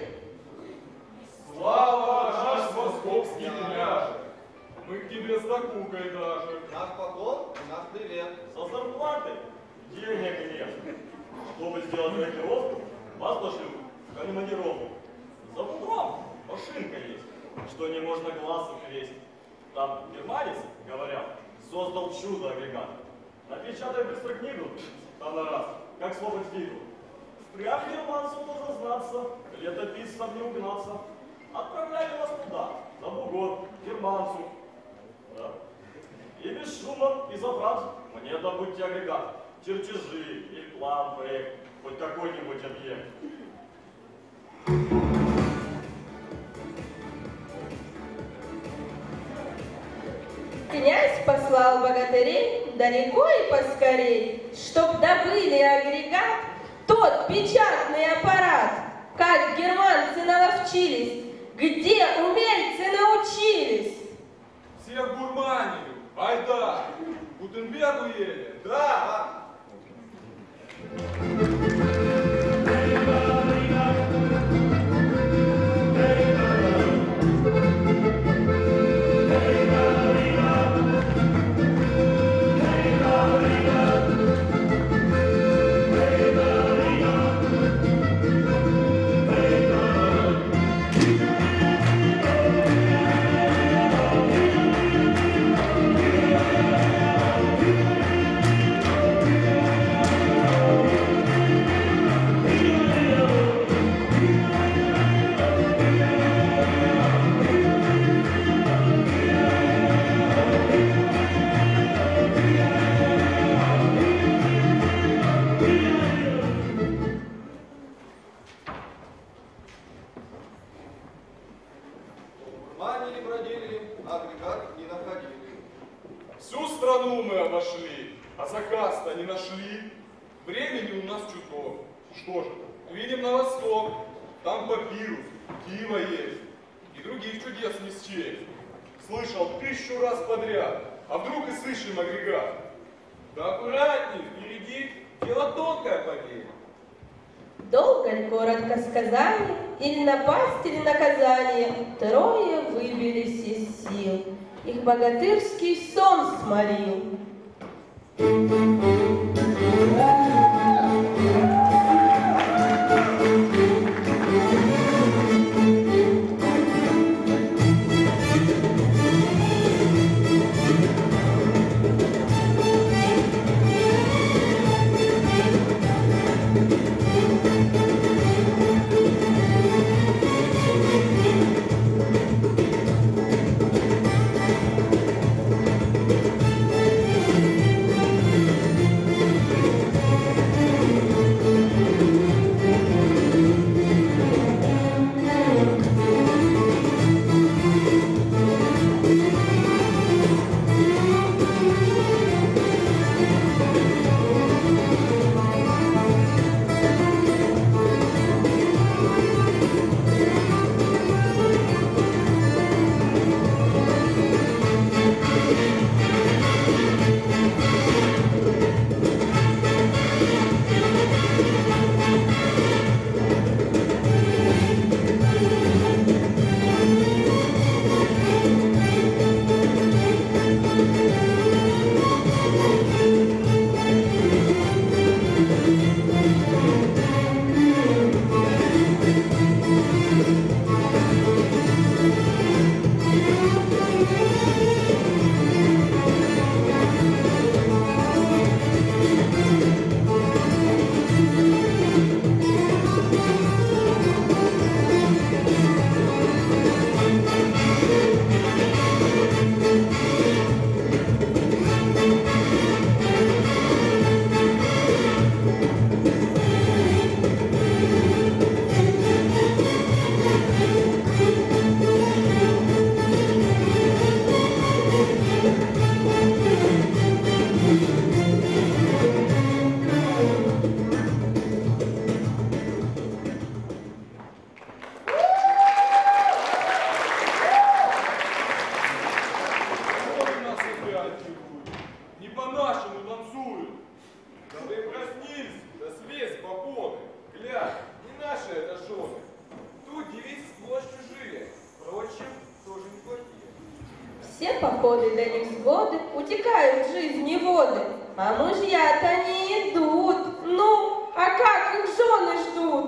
Слава наш московский княже! Мы к тебе с докукой даже. Наш поклон, наш привет. За зарплаты денег нет. Чтобы сделать рокировку, вас пошлют в командировку. За бугром машинка есть, что не можно глаз укресть. Там германец, говорят, создал чудо-агрегат. Напечатай быстро книгу, там на раз, как слопать фигу. Впрямь германцу можно знаться, летописцам не угнаться. Отправляли вас туда, на бугор, германцу. Да. И без шума, и забрать мне добудьте агрегат, чертежи, или план, проект, хоть какой-нибудь объект. Князь послал богатырей далеко и поскорей, чтоб добыли агрегат, тот печатный аппарат. Как германцы наловчились, где умельцы научились. Всех гурманию, айда! Гутенбергу ели, да! Всю страну мы обошли, а заказ-то не нашли. Времени у нас чуток. Что же, видим на восток. Там папирус, Киева есть. И других чудес не счесть. Слышал 1000 раз подряд, а вдруг и сыщем агрегат. Да аккуратней, впереди дело тонкое, поверь. Долго ли коротко сказали, или напасть, или наказание, трое выбились из сил. Их богатырский сон сморил. годы до невзгоды утекают в жизни воды, а мужья-то не идут. Ну, а как их жены ждут?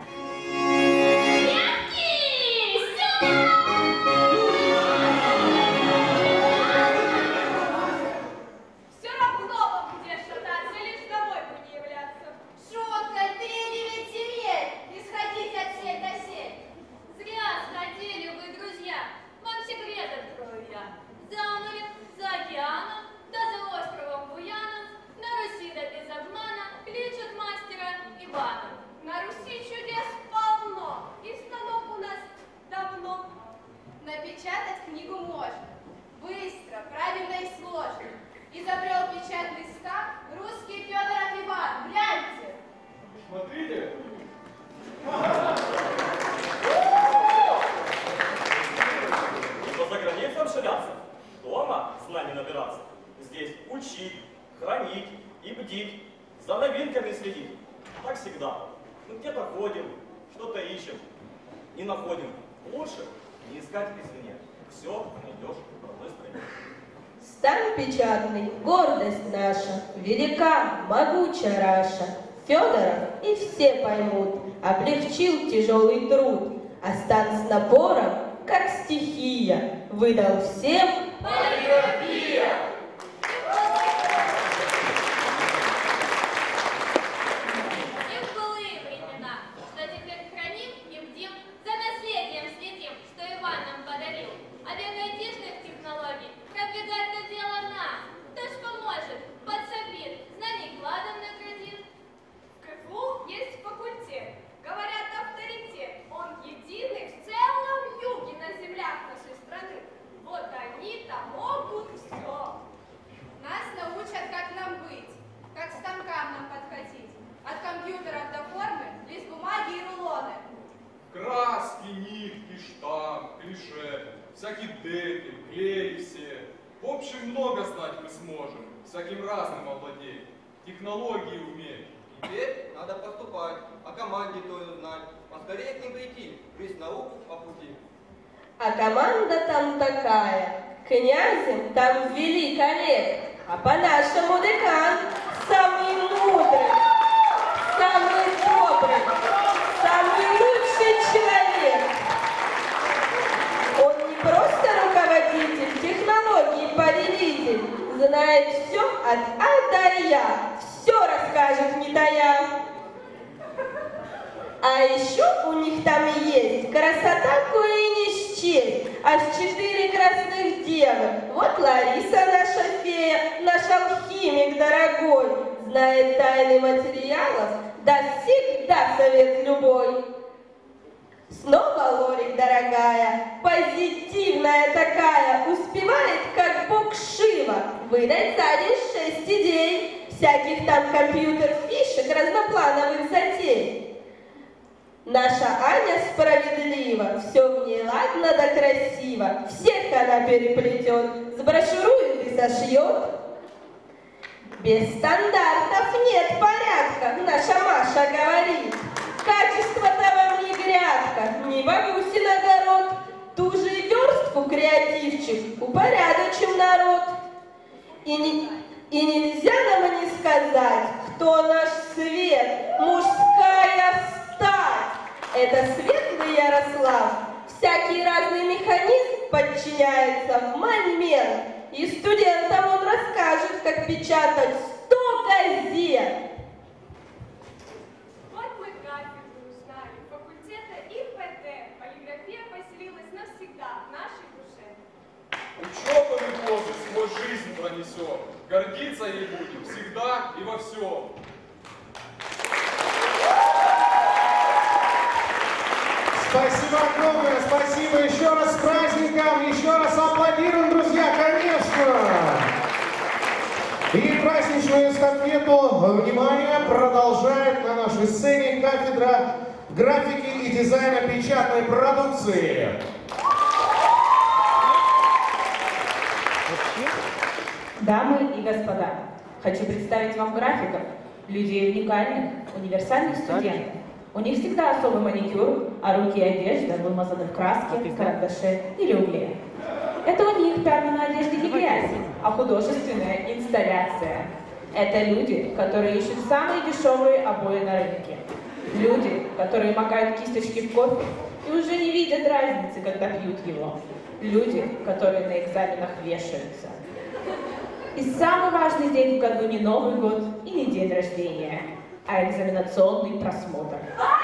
Все равно вам где шататься, лишь домой бы не являться. Шутка, ты не ведь семье, не сходить от сеть до сеть. Зря сходили вы, друзья. Вам секрет открою я. За морем, за океаном, да за островом Буяном, на Руси да без обмана кличут мастера Ивана. На Руси чудес полно, и станок у нас давно. Напечатать книгу можно, быстро, правильно и сложно. Изобрел печатный стак русский Федоров Иван. Гляньте! Смотрите! Что за границей шляться? Дома знаний набираться. Здесь учить, хранить и бдить, за новинками следить. Так всегда. Мы где-то ходим, что-то ищем, не находим. Лучше не искать извне. Все найдешь в одной стране. Стан печатный, гордость наша, велика, могуча Раша. Федоров и все поймут, облегчил тяжелый труд, а стан с напором, как стихия, выдал всем полиграфия. И в былые времена, что теперь храним и бдим, за наследием следим, что Иван нам подарил. А без айтишных технологий продвигать-то дело нам. Кто ж поможет, подсобит, знаний кладом наградит. В КФУ есть факультет, говорят, авторитет. Он единый в целом юге на землях нашей страны. Вот они-то могут все. Нас научат, как нам быть, как к станкам нам подходить. От компьютеров до формы, лишь бумаги и рулоны. Краски, нитки, штамп, клише, всякие деки, клей все. В общем, много знать мы сможем, всяким разным овладеть, технологии уметь. Теперь надо поступать, о команде той узнать, поскорее к ним прийти, жизнь наук по пути. А команда там такая, князем там ввели коллег, а по-нашему декан самый мудрый, самый добрый, самый лучший человек. Он не просто руководитель, технологий повелитель, знает все от А до Я, все расскажет не тая. А еще у них там есть красота, кое не счесть, аж 4 красных девы. Вот Лариса наша фея, наш алхимик дорогой, знает тайны материалов, даст всегда совет любой. Снова Лорик дорогая, позитивная такая, успевает, как бог Шива, выдать за день 6 идей, всяких там компьютер-фишек, разноплановых затей. Наша Аня справедлива, все в ней ладно да красиво, всех она переплетет, сброшурует и сошьет. Без стандартов нет порядка, наша Маша говорит. Качество-то вам не грядка, не бабусин огород. Ту же верстку креативчик упорядочим народ. И нельзя нам не сказать, кто наш свет, мужская стать. Это светлый Ярослав, всякий разный механизм подчиняется в момент. И студентам он расскажет, как печатать 100 газет. Вот мы кафедру узнали, факультета ИПТ. Полиграфия поселилась навсегда в нашей душе. Учеба мы тоже сквозь жизнь пронесем, гордиться ей будем всегда и во всем. Спасибо огромное, спасибо еще раз с праздником, еще раз аплодируем, друзья, конечно! И праздничную эстафету, внимание, продолжает на нашей сцене кафедра графики и дизайна печатной продукции. Дамы и господа, хочу представить вам графиков, людей уникальных, универсальных студентов. У них всегда особый маникюр, а руки и одежда вымазаны в краске, карандаше или угле. Это у них пятна на одежде не грязь, а художественная инсталляция. Это люди, которые ищут самые дешевые обои на рынке. Люди, которые макают кисточки в кофе и уже не видят разницы, когда пьют его. Люди, которые на экзаменах вешаются. И самый важный день в году не Новый год и не день рождения, а экзаменационный просмотр.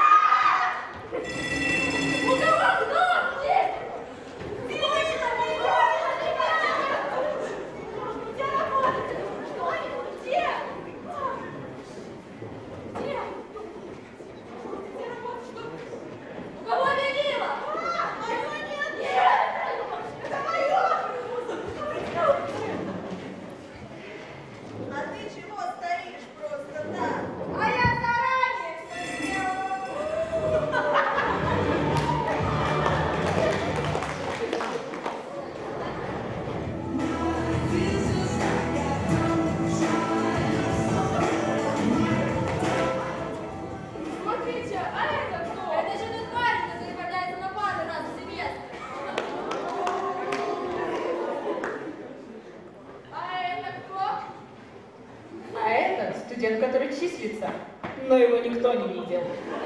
Студент, который числится, но его никто не видел.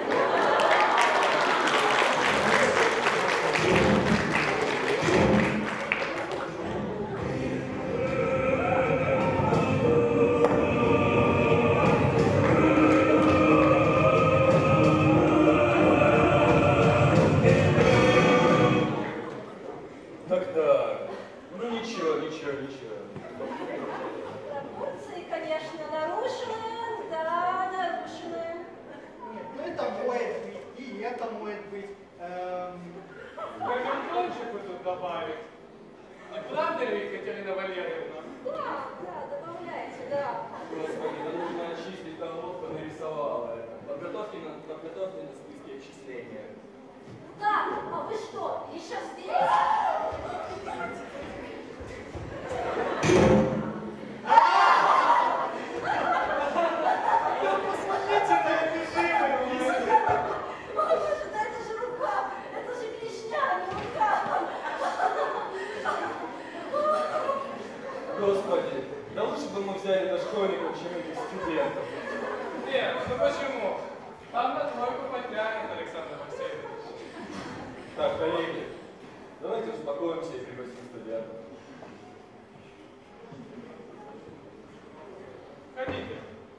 Так-так, ну ничего. Пропорции, конечно, нарушены, да, нарушены. Нет, ну это может быть, и это может быть. Картончику тут добавить. Не правда ли, Екатерина Валерьевна? Да, добавляйте, да. Господи, да нужно очистить того, кто нарисовал это. Подготовьте на списке отчисления. Да, а вы что, еще здесь? Посмотрите на эти живы. Боже, да это же рука, это же клешня, а не рука. Господи, да лучше бы мы взяли дошкольников, чем этих студентов. Нет, ну почему? Там на двойку потянет Александр Алексеевич. Так, коллеги, давайте успокоимся и пригласим студентов. Ходите.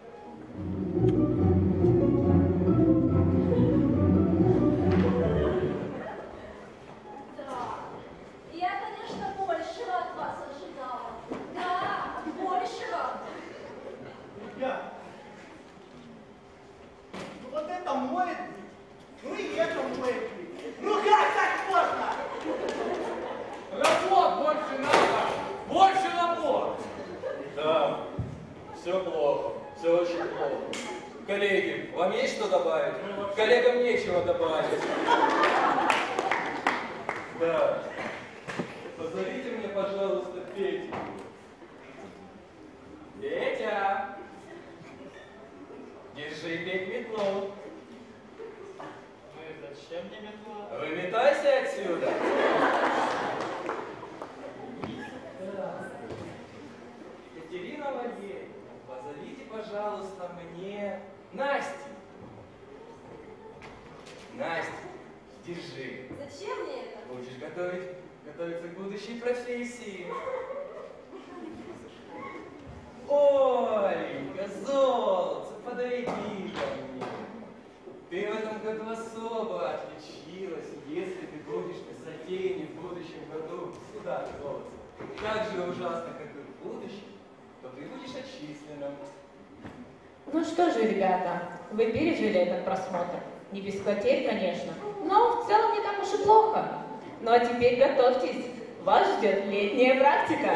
Да, я, конечно, большего от вас ожидала. Да, большего. Ребят, ну вот это может быть, ну и это может быть. Ну как так можно? Работ больше надо! Больше работ! Да, все плохо, все очень плохо. Коллеги, вам есть что добавить? Коллегам нечего добавить. Да. Позовите мне, пожалуйста, Петю. Петя! Держи 5 метнул. Ну и зачем мне метла? Выметайся отсюда. Екатерина Валерьевна, позовите, пожалуйста, мне Настю. Настя, держи. Зачем мне это? Будешь готовиться к будущей профессии. Оленька, золотце, подойди ко мне. Ты в этом году особо отличилась, если ты будешь на сотейне в будущем году. Сюда, золотце. Так же ужасно, как и в будущем, то ты будешь отчислена. Ну что же, ребята, вы пережили этот просмотр. Не без потерь, конечно, но в целом не так уж и плохо. Ну а теперь готовьтесь, вас ждет летняя практика.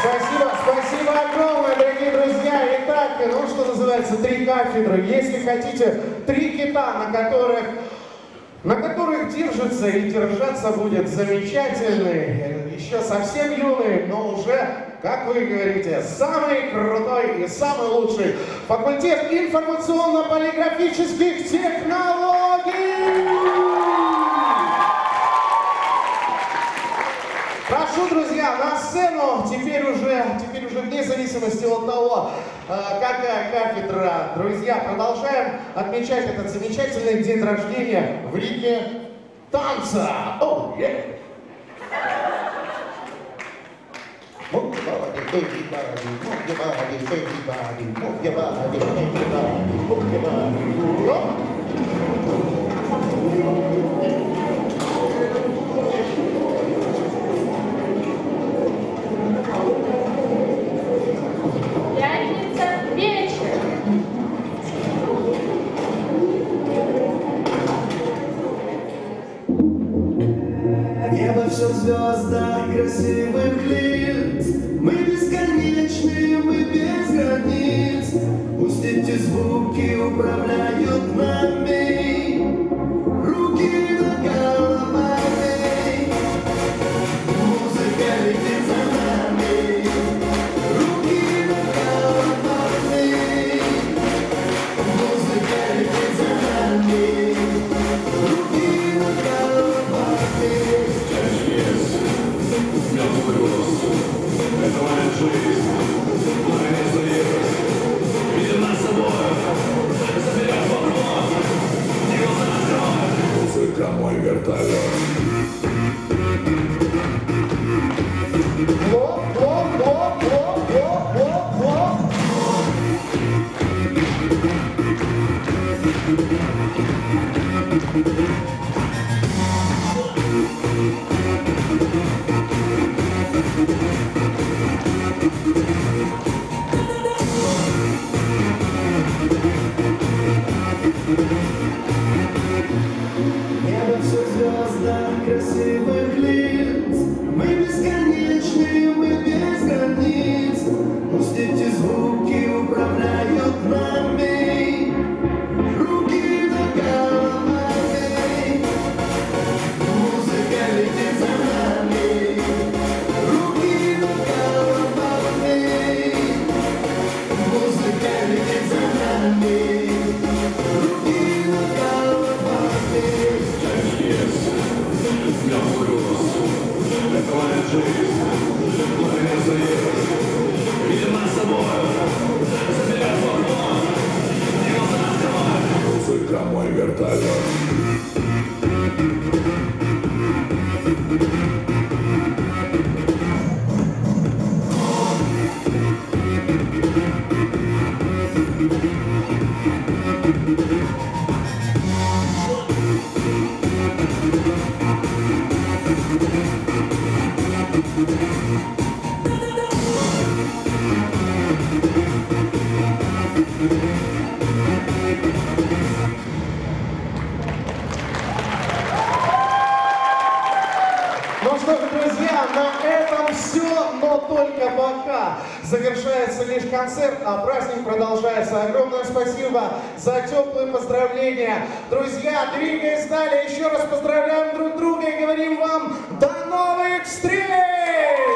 Спасибо огромное, дорогие друзья. Итак, ну что называется, 3 кафедры. Если хотите, 3 кита, на которых держится и держаться будет замечательный, еще совсем юный, но уже, как вы говорите, самый крутой и самый лучший факультет информационно-полиграфических технологий. Прошу, друзья, на сцену, теперь уже вне зависимости от того, какая кафедра. Друзья, продолжаем отмечать этот замечательный день рождения в ритме танца. Oh, yeah. Move your body, everybody, move your body, everybody, move your body, everybody, move your body. Пятница, вечер. Небо все в звездах красивых лиц. Мы бесконечны, мы без границ. Пусть эти звуки управляют нами. Руки над головами. Музыка летит за нами. Руки над головами. Музыка летит за нами. Руки над головами. Это моя жизнь, моя заехать. Веди нас с собой, заберем вопрос. Глаза открой. Музыка мой вертолет. Небо все в звездах красивых лиц. Мы бесконечны, мы без границ. Пусть эти звуки управляют нами. Руки над головами. Музыка летит за нами. Руки над головами. Музыка летит за нами. Руки над головами. Это моя жизнь, моя заехать. Веди нас с собой, заберем вопрос. Глаза открой. Музыка мой вертолет. Ну что ж, друзья, на этом все, но только пока. Завершается лишь концерт, а праздник продолжается. Огромное спасибо за теплые поздравления. Друзья, двигаясь далее, еще раз поздравляем друг друга и говорим вам до новых встреч!